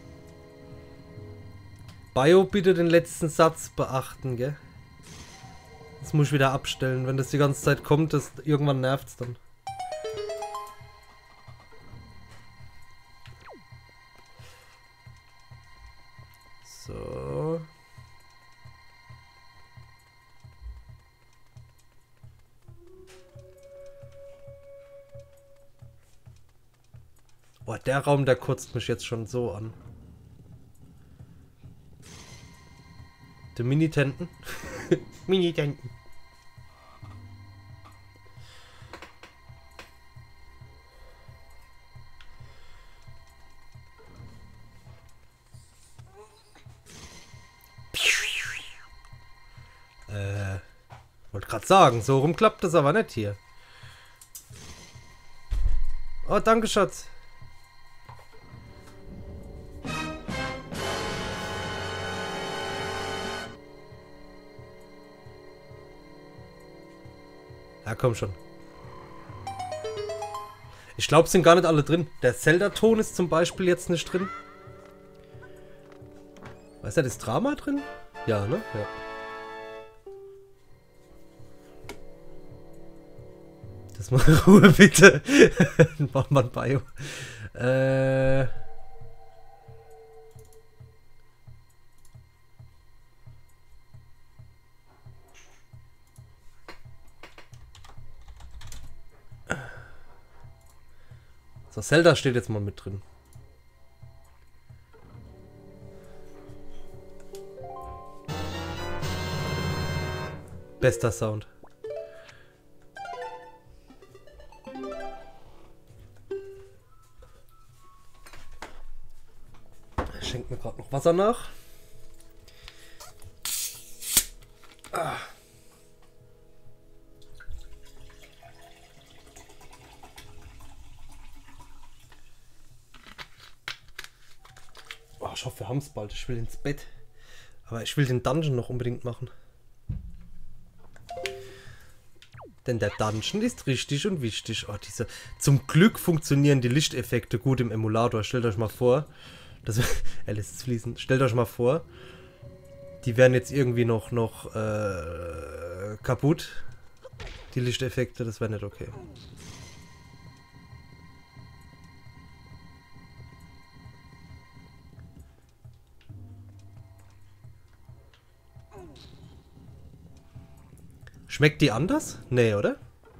Bio, bitte den letzten Satz beachten, gell? Das muss ich wieder abstellen. Wenn das die ganze Zeit kommt, das irgendwann nervt's dann. So. Boah, der Raum, der kotzt mich jetzt schon so an. Die Minitenten. Minitenten. Äh, wollte gerade sagen, so rum klappt das aber nicht hier. Oh, danke, Schatz. Ja, komm schon. Ich glaube, es sind gar nicht alle drin. Der Zelda-Ton ist zum Beispiel jetzt nicht drin. Weißt du, das Drama drin? Ja, ne? Ja. Das mal Ruhe, bitte. Mach mal ein Bio. Äh... So, Zelda steht jetzt mal mit drin. Bester Sound. Schenkt mir gerade noch Wasser nach. Ah. Oh, ich hoffe, wir haben es bald. Ich will ins Bett. Aber ich will den Dungeon noch unbedingt machen. Denn der Dungeon ist richtig und wichtig. Oh, diese... Zum Glück funktionieren die Lichteffekte gut im Emulator. Stellt euch mal vor. Das... er lässt es fließen. Stellt euch mal vor. Die werden jetzt irgendwie noch, noch äh, kaputt. Die Lichteffekte, das wäre nicht okay. Schmeckt die anders? Nee, oder?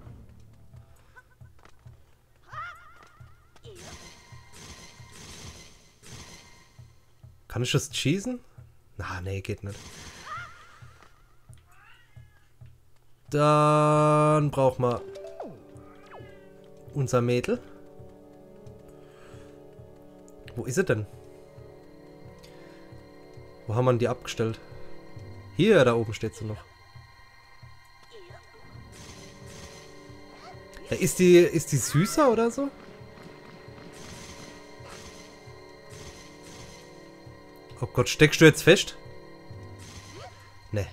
Kann ich das cheesen? Na, nee, geht nicht. Dann brauchen wir unser Mädel. Wo ist sie denn? Wo haben wir die abgestellt? Hier, da oben steht sie noch. Ja, ist die, ist die süßer oder so? Oh Gott, steckst du jetzt fest? Nee.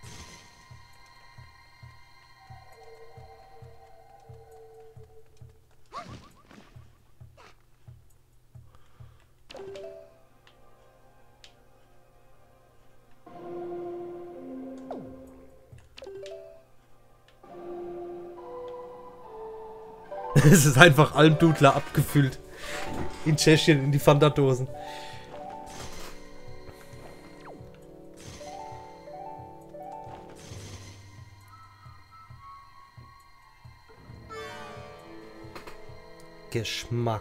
Es ist einfach Almdudler abgefüllt. In Tschechien, in die Fanta-Dosen. Geschmack.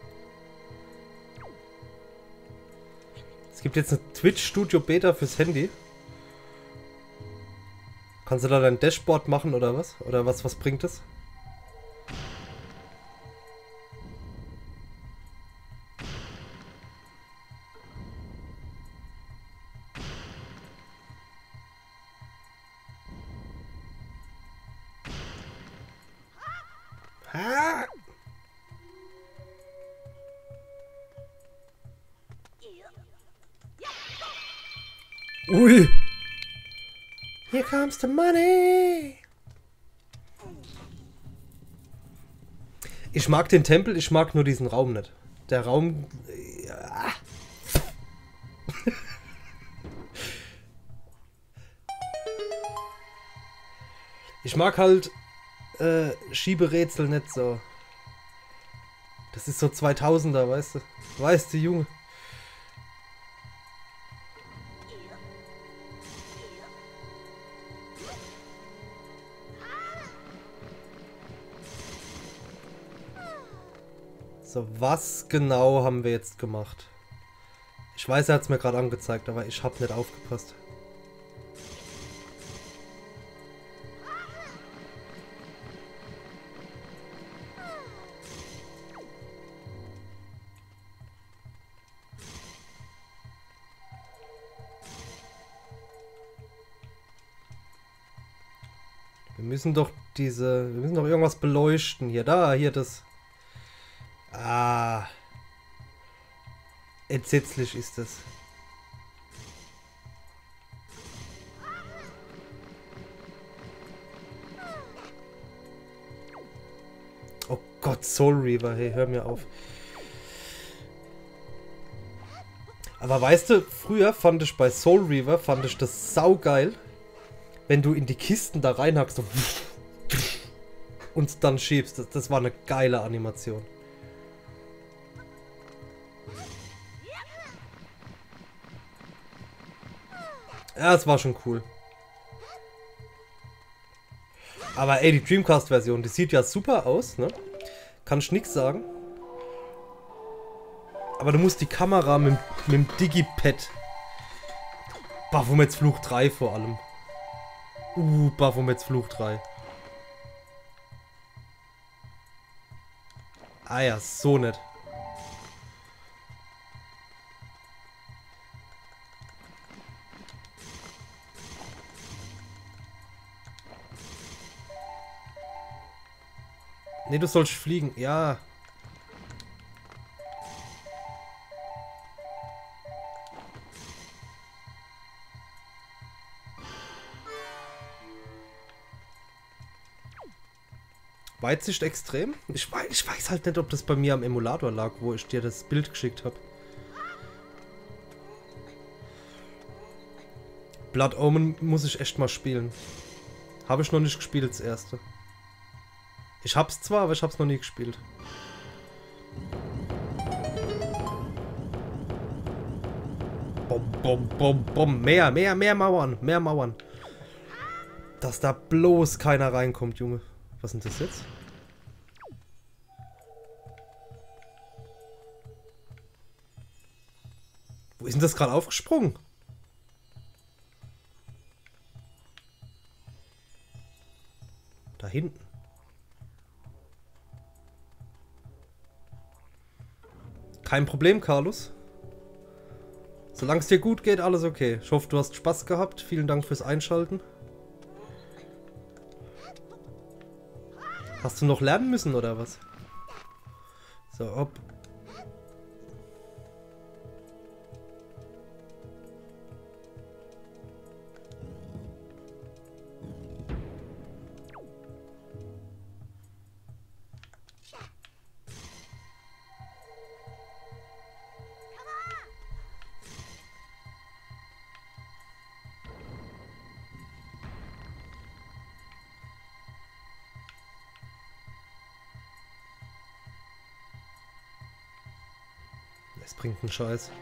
Es gibt jetzt eine Twitch Studio Beta fürs Handy. Kannst du da dein Dashboard machen oder was? Oder was, was bringt es? Ah! Ui! Here comes the money! Ich mag den Tempel, ich mag nur diesen Raum nicht. Der Raum... Ja. Ich mag halt äh, Schieberätsel nicht so. Das ist so zweitausender, weißt du? Weißt du, Junge? So, was genau haben wir jetzt gemacht? Ich weiß, er hat es mir gerade angezeigt, aber ich habe nicht aufgepasst. Wir müssen doch diese... Wir müssen doch irgendwas beleuchten hier. Da, hier das... Ah. Entsetzlich ist das. Oh Gott, Soul Reaver, hey, hör mir auf. Aber weißt du, früher fand ich bei Soul Reaver, fand ich das saugeil, wenn du in die Kisten da reinhackst so und dann schiebst. Das, das war eine geile Animation. Ja, das war schon cool. Aber ey, die Dreamcast-Version, die sieht ja super aus, ne? Kann ich nix sagen. Aber du musst die Kamera mit, mit dem Digipad. Baphomets Fluch drei vor allem. Uh, Baphomets Fluch drei. Ah ja, so nett. Nee, du sollst fliegen. Ja. Weitsicht extrem? Ich weiß, ich weiß halt nicht, ob das bei mir am Emulator lag, wo ich dir das Bild geschickt habe. Blood Omen muss ich echt mal spielen. Habe ich noch nicht gespielt, das erste. Ich hab's zwar, aber ich hab's noch nie gespielt. Bom, bom, bom, bom. Mehr, mehr, mehr Mauern. Mehr Mauern. Dass da bloß keiner reinkommt, Junge. Was ist denn das jetzt? Wo ist denn das gerade aufgesprungen? Da hinten. Kein Problem, Carlos. Solange es dir gut geht, alles okay. Ich hoffe, du hast Spaß gehabt. Vielen Dank fürs Einschalten. Hast du noch lernen müssen, oder was? So, ob... Es bringt einen Scheiß.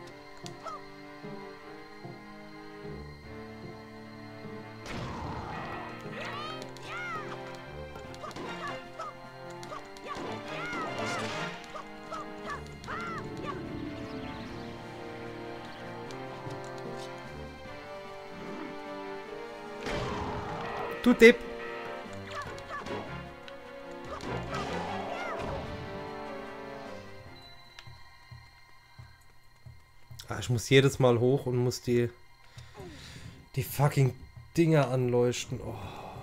Du Depp! Ah, ich muss jedes Mal hoch und muss die die fucking Dinger anleuchten. Oh.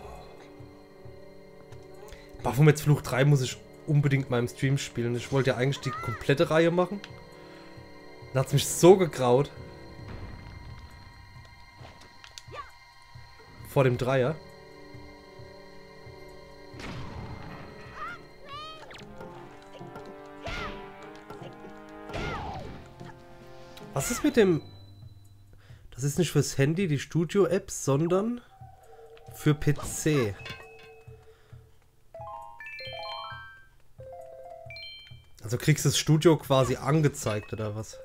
Baphomets Fluch drei muss ich unbedingt mal im Stream spielen. Ich wollte ja eigentlich die komplette Reihe machen. Da hat es mich so gegraut. Vor dem Dreier. Was ist mit dem... Das ist nicht fürs Handy, die Studio-Apps, sondern für P C. Also kriegst du das Studio quasi angezeigt, oder was?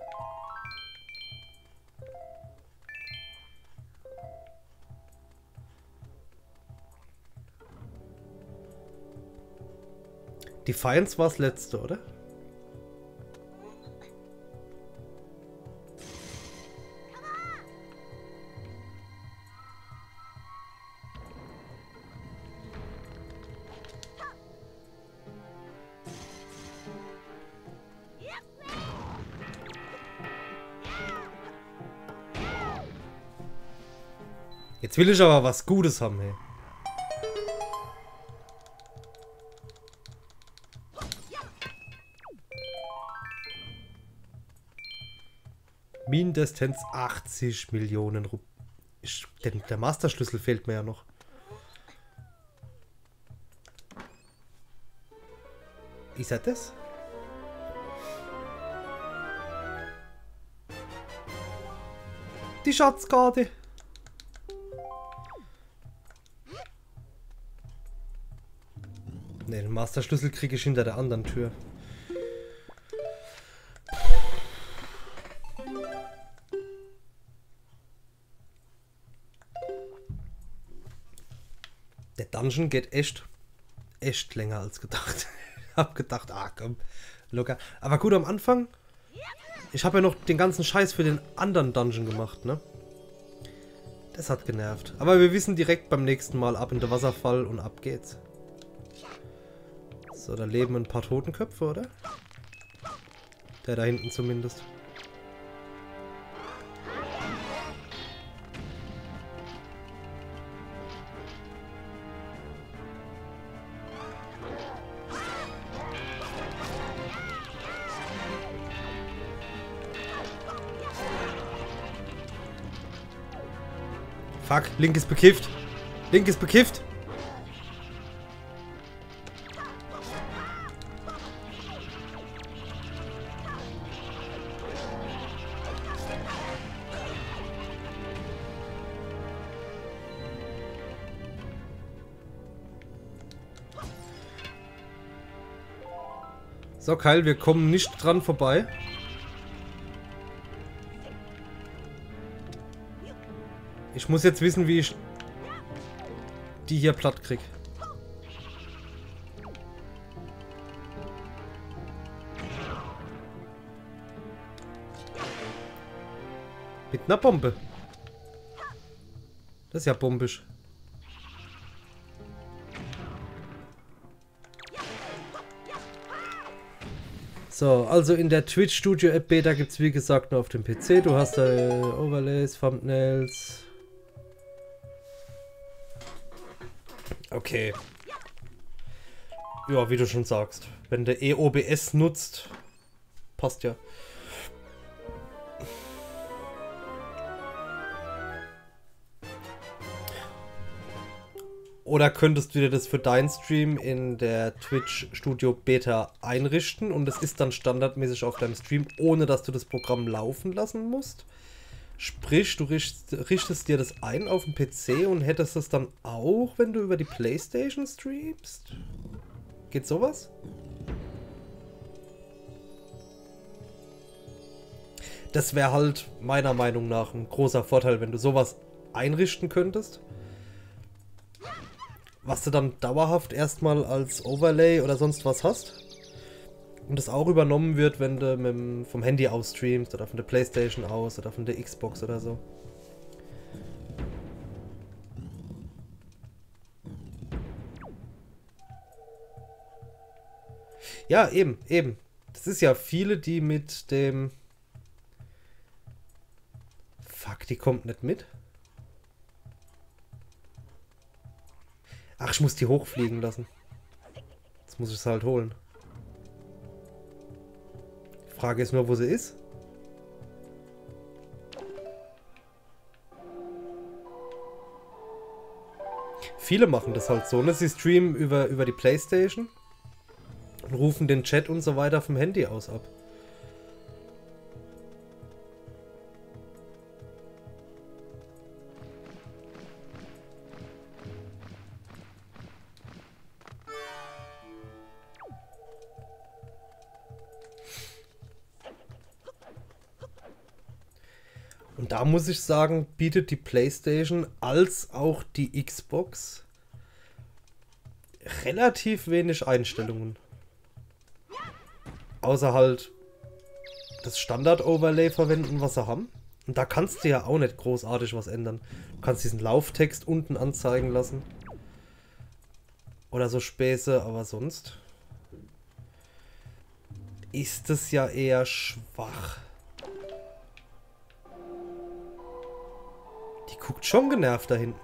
Defiance war das letzte, oder? Jetzt will ich aber was Gutes haben, hey. Mindestens achtzig Millionen Rupien. Denn der Masterschlüssel fehlt mir ja noch. Ist er das? Die Schatzkarte. Ne, den Masterschlüssel kriege ich hinter der anderen Tür. Der Dungeon geht echt, echt länger als gedacht. Ich hab gedacht, ah komm, locker. Aber gut, am Anfang, ich habe ja noch den ganzen Scheiß für den anderen Dungeon gemacht, ne? Das hat genervt. Aber wir wissen direkt beim nächsten Mal ab in den Wasserfall und ab geht's. So, da leben ein paar Totenköpfe, oder? Der da hinten zumindest. Fuck, Link ist bekifft. Link ist bekifft. So, Kyle, wir kommen nicht dran vorbei. Ich muss jetzt wissen, wie ich die hier platt krieg. Mit einer Bombe. Das ist ja bombisch. So, also in der Twitch Studio App Beta gibt es wie gesagt nur auf dem P C. Du hast da äh, Overlays, Thumbnails. Okay. Ja, wie du schon sagst. Wenn du eh O B S nutzt, passt ja. Oder könntest du dir das für deinen Stream in der Twitch Studio Beta einrichten und es ist dann standardmäßig auf deinem Stream, ohne dass du das Programm laufen lassen musst. Sprich, du richtest, richtest dir das ein auf dem P C und hättest es dann auch, wenn du über die PlayStation streamst? Geht sowas? Das wäre halt meiner Meinung nach ein großer Vorteil, wenn du sowas einrichten könntest. Was du dann dauerhaft erstmal als Overlay oder sonst was hast. Und das auch übernommen wird, wenn du mit dem, vom Handy aus streamst oder von der PlayStation aus oder von der Xbox oder so. Ja, eben, eben. Das ist ja viele, die mit dem... Fuck, die kommt nicht mit. Ach, ich muss die hochfliegen lassen. Jetzt muss ich es halt holen. Die Frage ist nur, wo sie ist. Viele machen das halt so, ne? Sie streamen über, über die PlayStation und rufen den Chat und so weiter vom Handy aus ab. Und da muss ich sagen, bietet die PlayStation als auch die Xbox relativ wenig Einstellungen. Außer halt das Standard-Overlay verwenden, was sie haben. Und da kannst du ja auch nicht großartig was ändern. Du kannst diesen Lauftext unten anzeigen lassen. Oder so Späße, aber sonst ist es ja eher schwach. Die guckt schon genervt da hinten.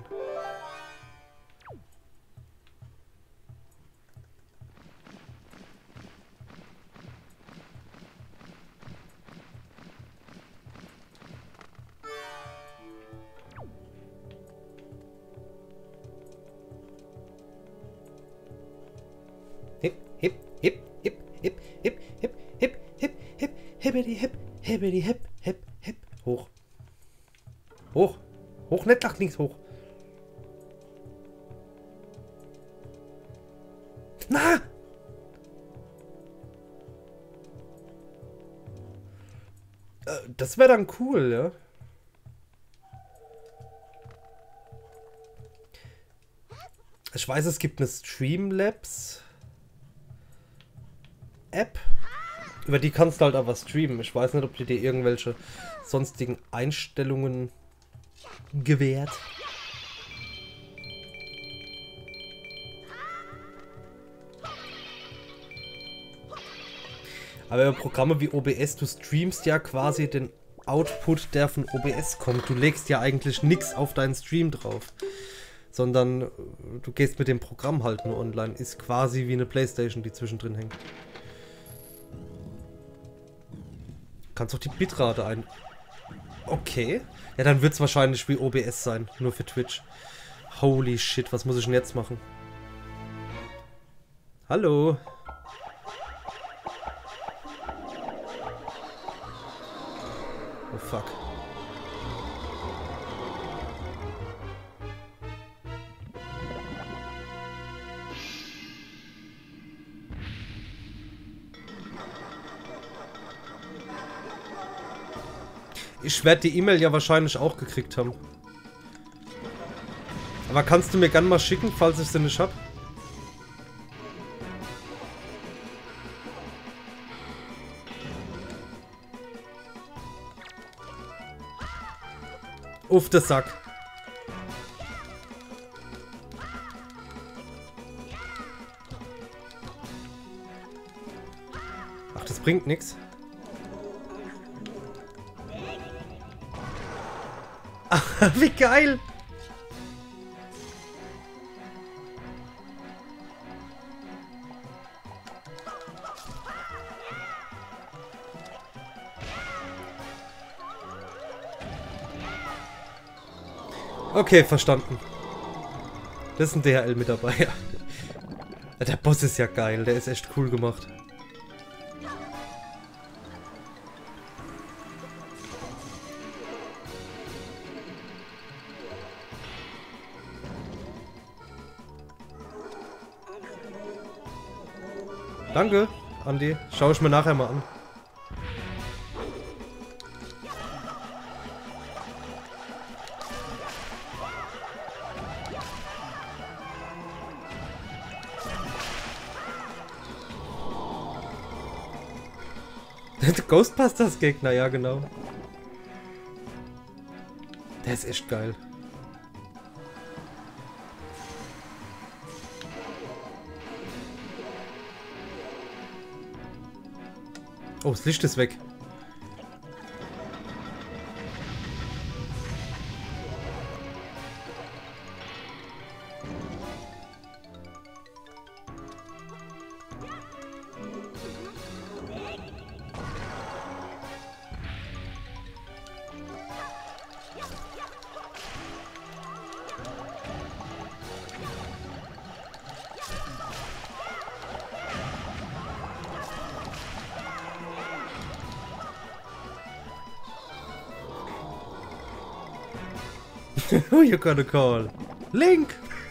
Hip, hip, hip, hip, hip, hip, hip, hip, hip, hip, hippity, hip, hippity, hip, hip, hip. Hoch. Hoch. Hoch, nicht nach links, hoch. Na! Äh, das wäre dann cool, ja. Ich weiß, es gibt eine Streamlabs App. Über die kannst du halt aber streamen. Ich weiß nicht, ob die dir irgendwelche sonstigen Einstellungen gewährt. Aber über Programme wie O B S, du streamst ja quasi den Output, der von O B S kommt. Du legst ja eigentlich nichts auf deinen Stream drauf. Sondern du gehst mit dem Programm halt nur online. Ist quasi wie eine PlayStation, die zwischendrin hängt. Kannst auch die Bitrate ein... Okay. Ja, dann wird es wahrscheinlich wie O B S sein. Nur für Twitch. Holy shit, was muss ich denn jetzt machen? Hallo? Oh fuck. Ich werde die E-Mail ja wahrscheinlich auch gekriegt haben. Aber kannst du mir gerne mal schicken, falls ich sie nicht hab? Auf den Sack. Ach, das bringt nichts. Ach, wie geil! Okay, verstanden. Das ist ein D H L mit dabei, ja. Der Boss ist ja geil, der ist echt cool gemacht. Danke, Andi. Schau ich mir nachher mal an. Ghostbusters Gegner, ja genau. Der ist echt geil. Oh, das Licht ist weg. Who you gonna call? Link!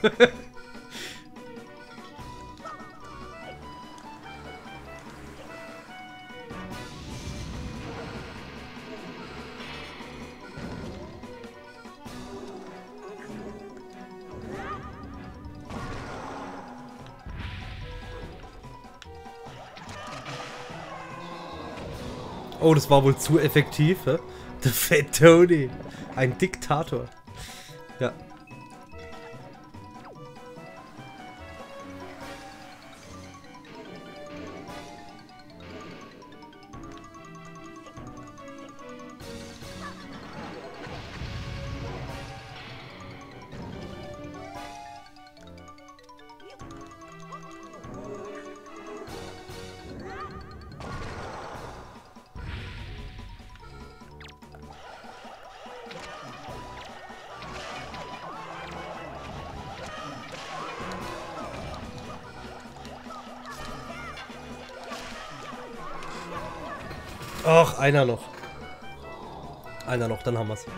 Oh, das war wohl zu effektiv, hä? Der Fat Tony. Ein Diktator. Ja. Ach, einer noch. Einer noch, dann haben wir's.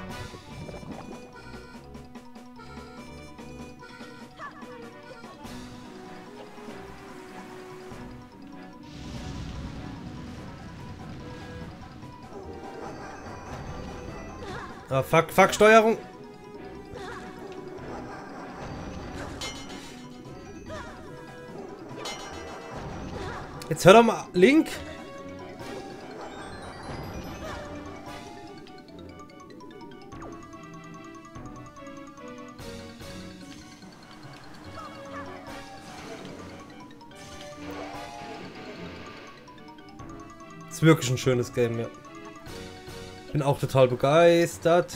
Ah, fuck, fuck, Steuerung. Jetzt hör doch mal, Link. Ist wirklich ein schönes Game, ja. Bin auch total begeistert.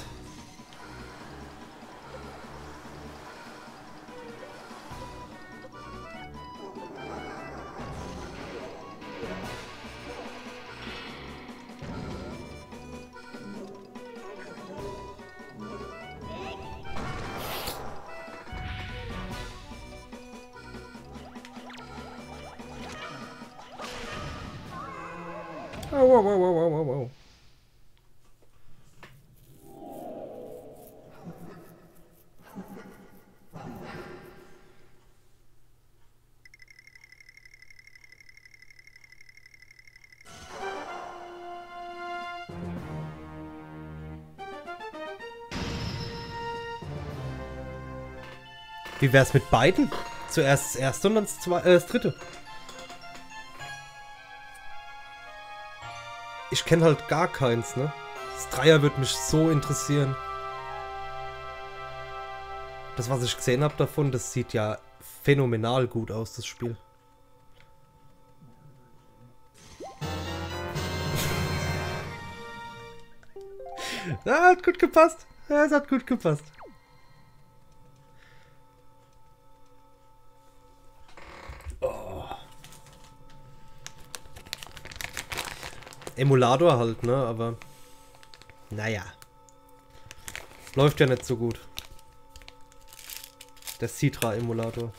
Oh, wow, wow, wow, wow, wow, wow. Wie wär's mit beiden? Zuerst das erste und dann das, zwei, äh, das dritte. Ich kenne halt gar keins, ne? Das Dreier würde mich so interessieren. Das, was ich gesehen habe davon, das sieht ja phänomenal gut aus, das Spiel. Ja, hat gut gepasst. Ja, es hat gut gepasst. Oh. Emulator halt, ne? Aber naja. Läuft ja nicht so gut. Der Citra-Emulator.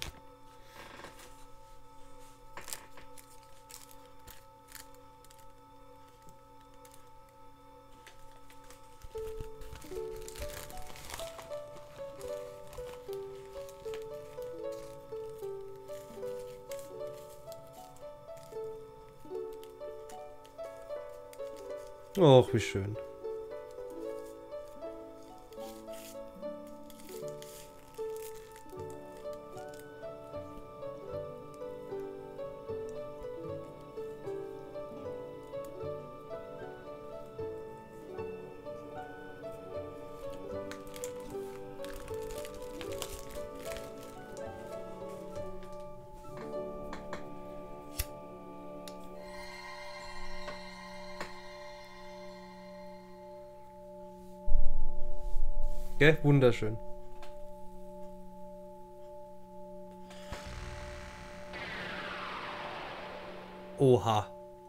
Och, wie schön. Gell? Wunderschön. Oha.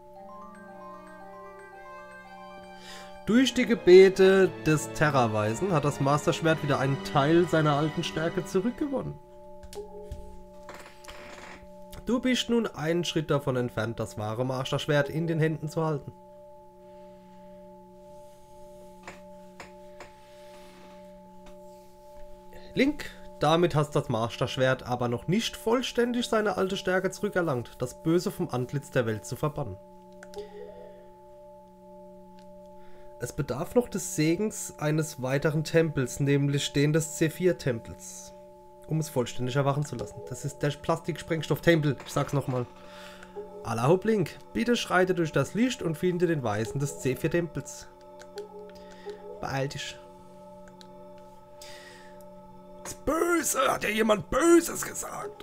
Durch die Gebete des Terrorweisen hat das Masterschwert wieder einen Teil seiner alten Stärke zurückgewonnen. Du bist nun einen Schritt davon entfernt, das wahre Masterschwert in den Händen zu halten. Link, damit hast das Masterschwert aber noch nicht vollständig seine alte Stärke zurückerlangt, das Böse vom Antlitz der Welt zu verbannen. Es bedarf noch des Segens eines weiteren Tempels, nämlich den des C vier Tempels, um es vollständig erwachen zu lassen. Das ist der Plastiksprengstoff-Tempel, ich sag's nochmal. Allahub Link, bitte schreite durch das Licht und finde den Weisen des C vier Tempels. Beeil dich. Das Böse, hat ja jemand Böses gesagt.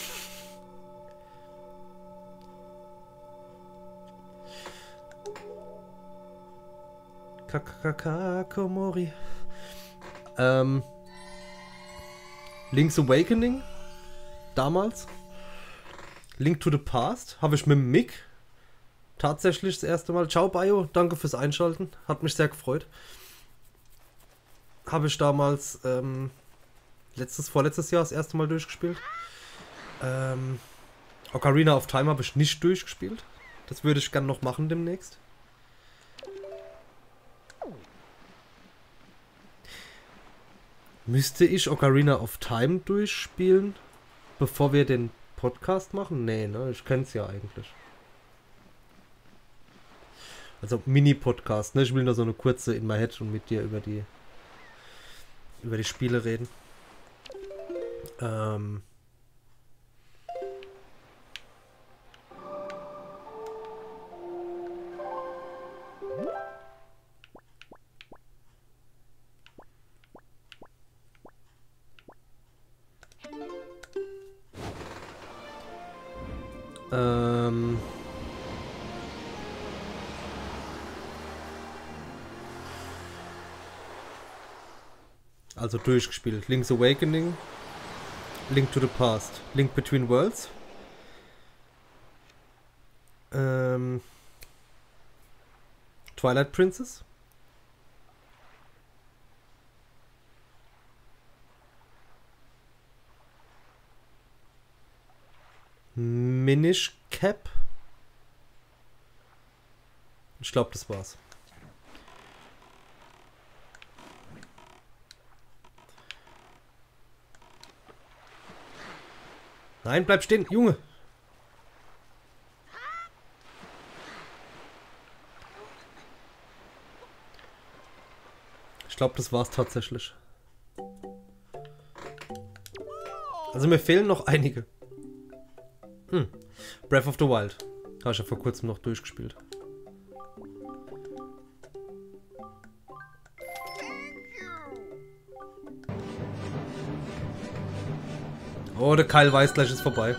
Kakakakomori. Ähm. Link's Awakening. Damals. Link to the Past. Habe ich mit dem Mick tatsächlich das erste Mal. Ciao Bio, danke fürs Einschalten. Hat mich sehr gefreut. Habe ich damals ähm, letztes, vorletztes Jahr das erste Mal durchgespielt. Ähm, Ocarina of Time habe ich nicht durchgespielt. Das würde ich gerne noch machen demnächst. Müsste ich Ocarina of Time durchspielen, bevor wir den Podcast machen? Nee, ne? Ich kenne es ja eigentlich. Also Mini-Podcast, ne? Ich will nur so eine kurze in my head und mit dir über die über die Spiele reden. Ähm... Ähm... Also durchgespielt. Link's Awakening, Link to the Past, Link Between Worlds, ähm, Twilight Princess, Minish Cap. Ich glaube, das war's. Nein, bleib stehen, Junge. Ich glaube, das war's tatsächlich. Also mir fehlen noch einige. Hm. Breath of the Wild. Habe ich ja vor kurzem noch durchgespielt. Oh, der Keil weiß gleich ist vorbei.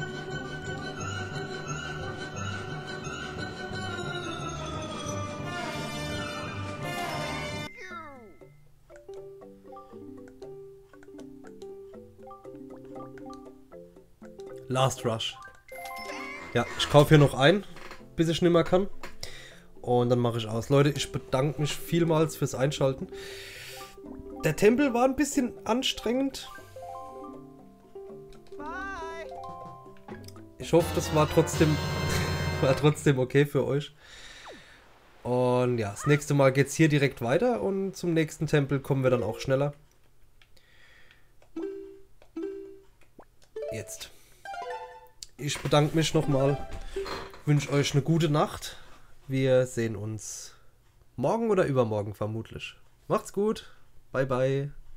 Last Rush. Ja, ich kaufe hier noch ein, bis ich nicht mehr kann. Und dann mache ich aus. Leute, ich bedanke mich vielmals fürs Einschalten. Der Tempel war ein bisschen anstrengend. Ich hoffe, das war trotzdem, war trotzdem okay für euch. Und ja, das nächste Mal geht es hier direkt weiter. Und zum nächsten Tempel kommen wir dann auch schneller. Jetzt. Ich bedanke mich nochmal, wünsche euch eine gute Nacht. Wir sehen uns morgen oder übermorgen vermutlich. Macht's gut. Bye, bye.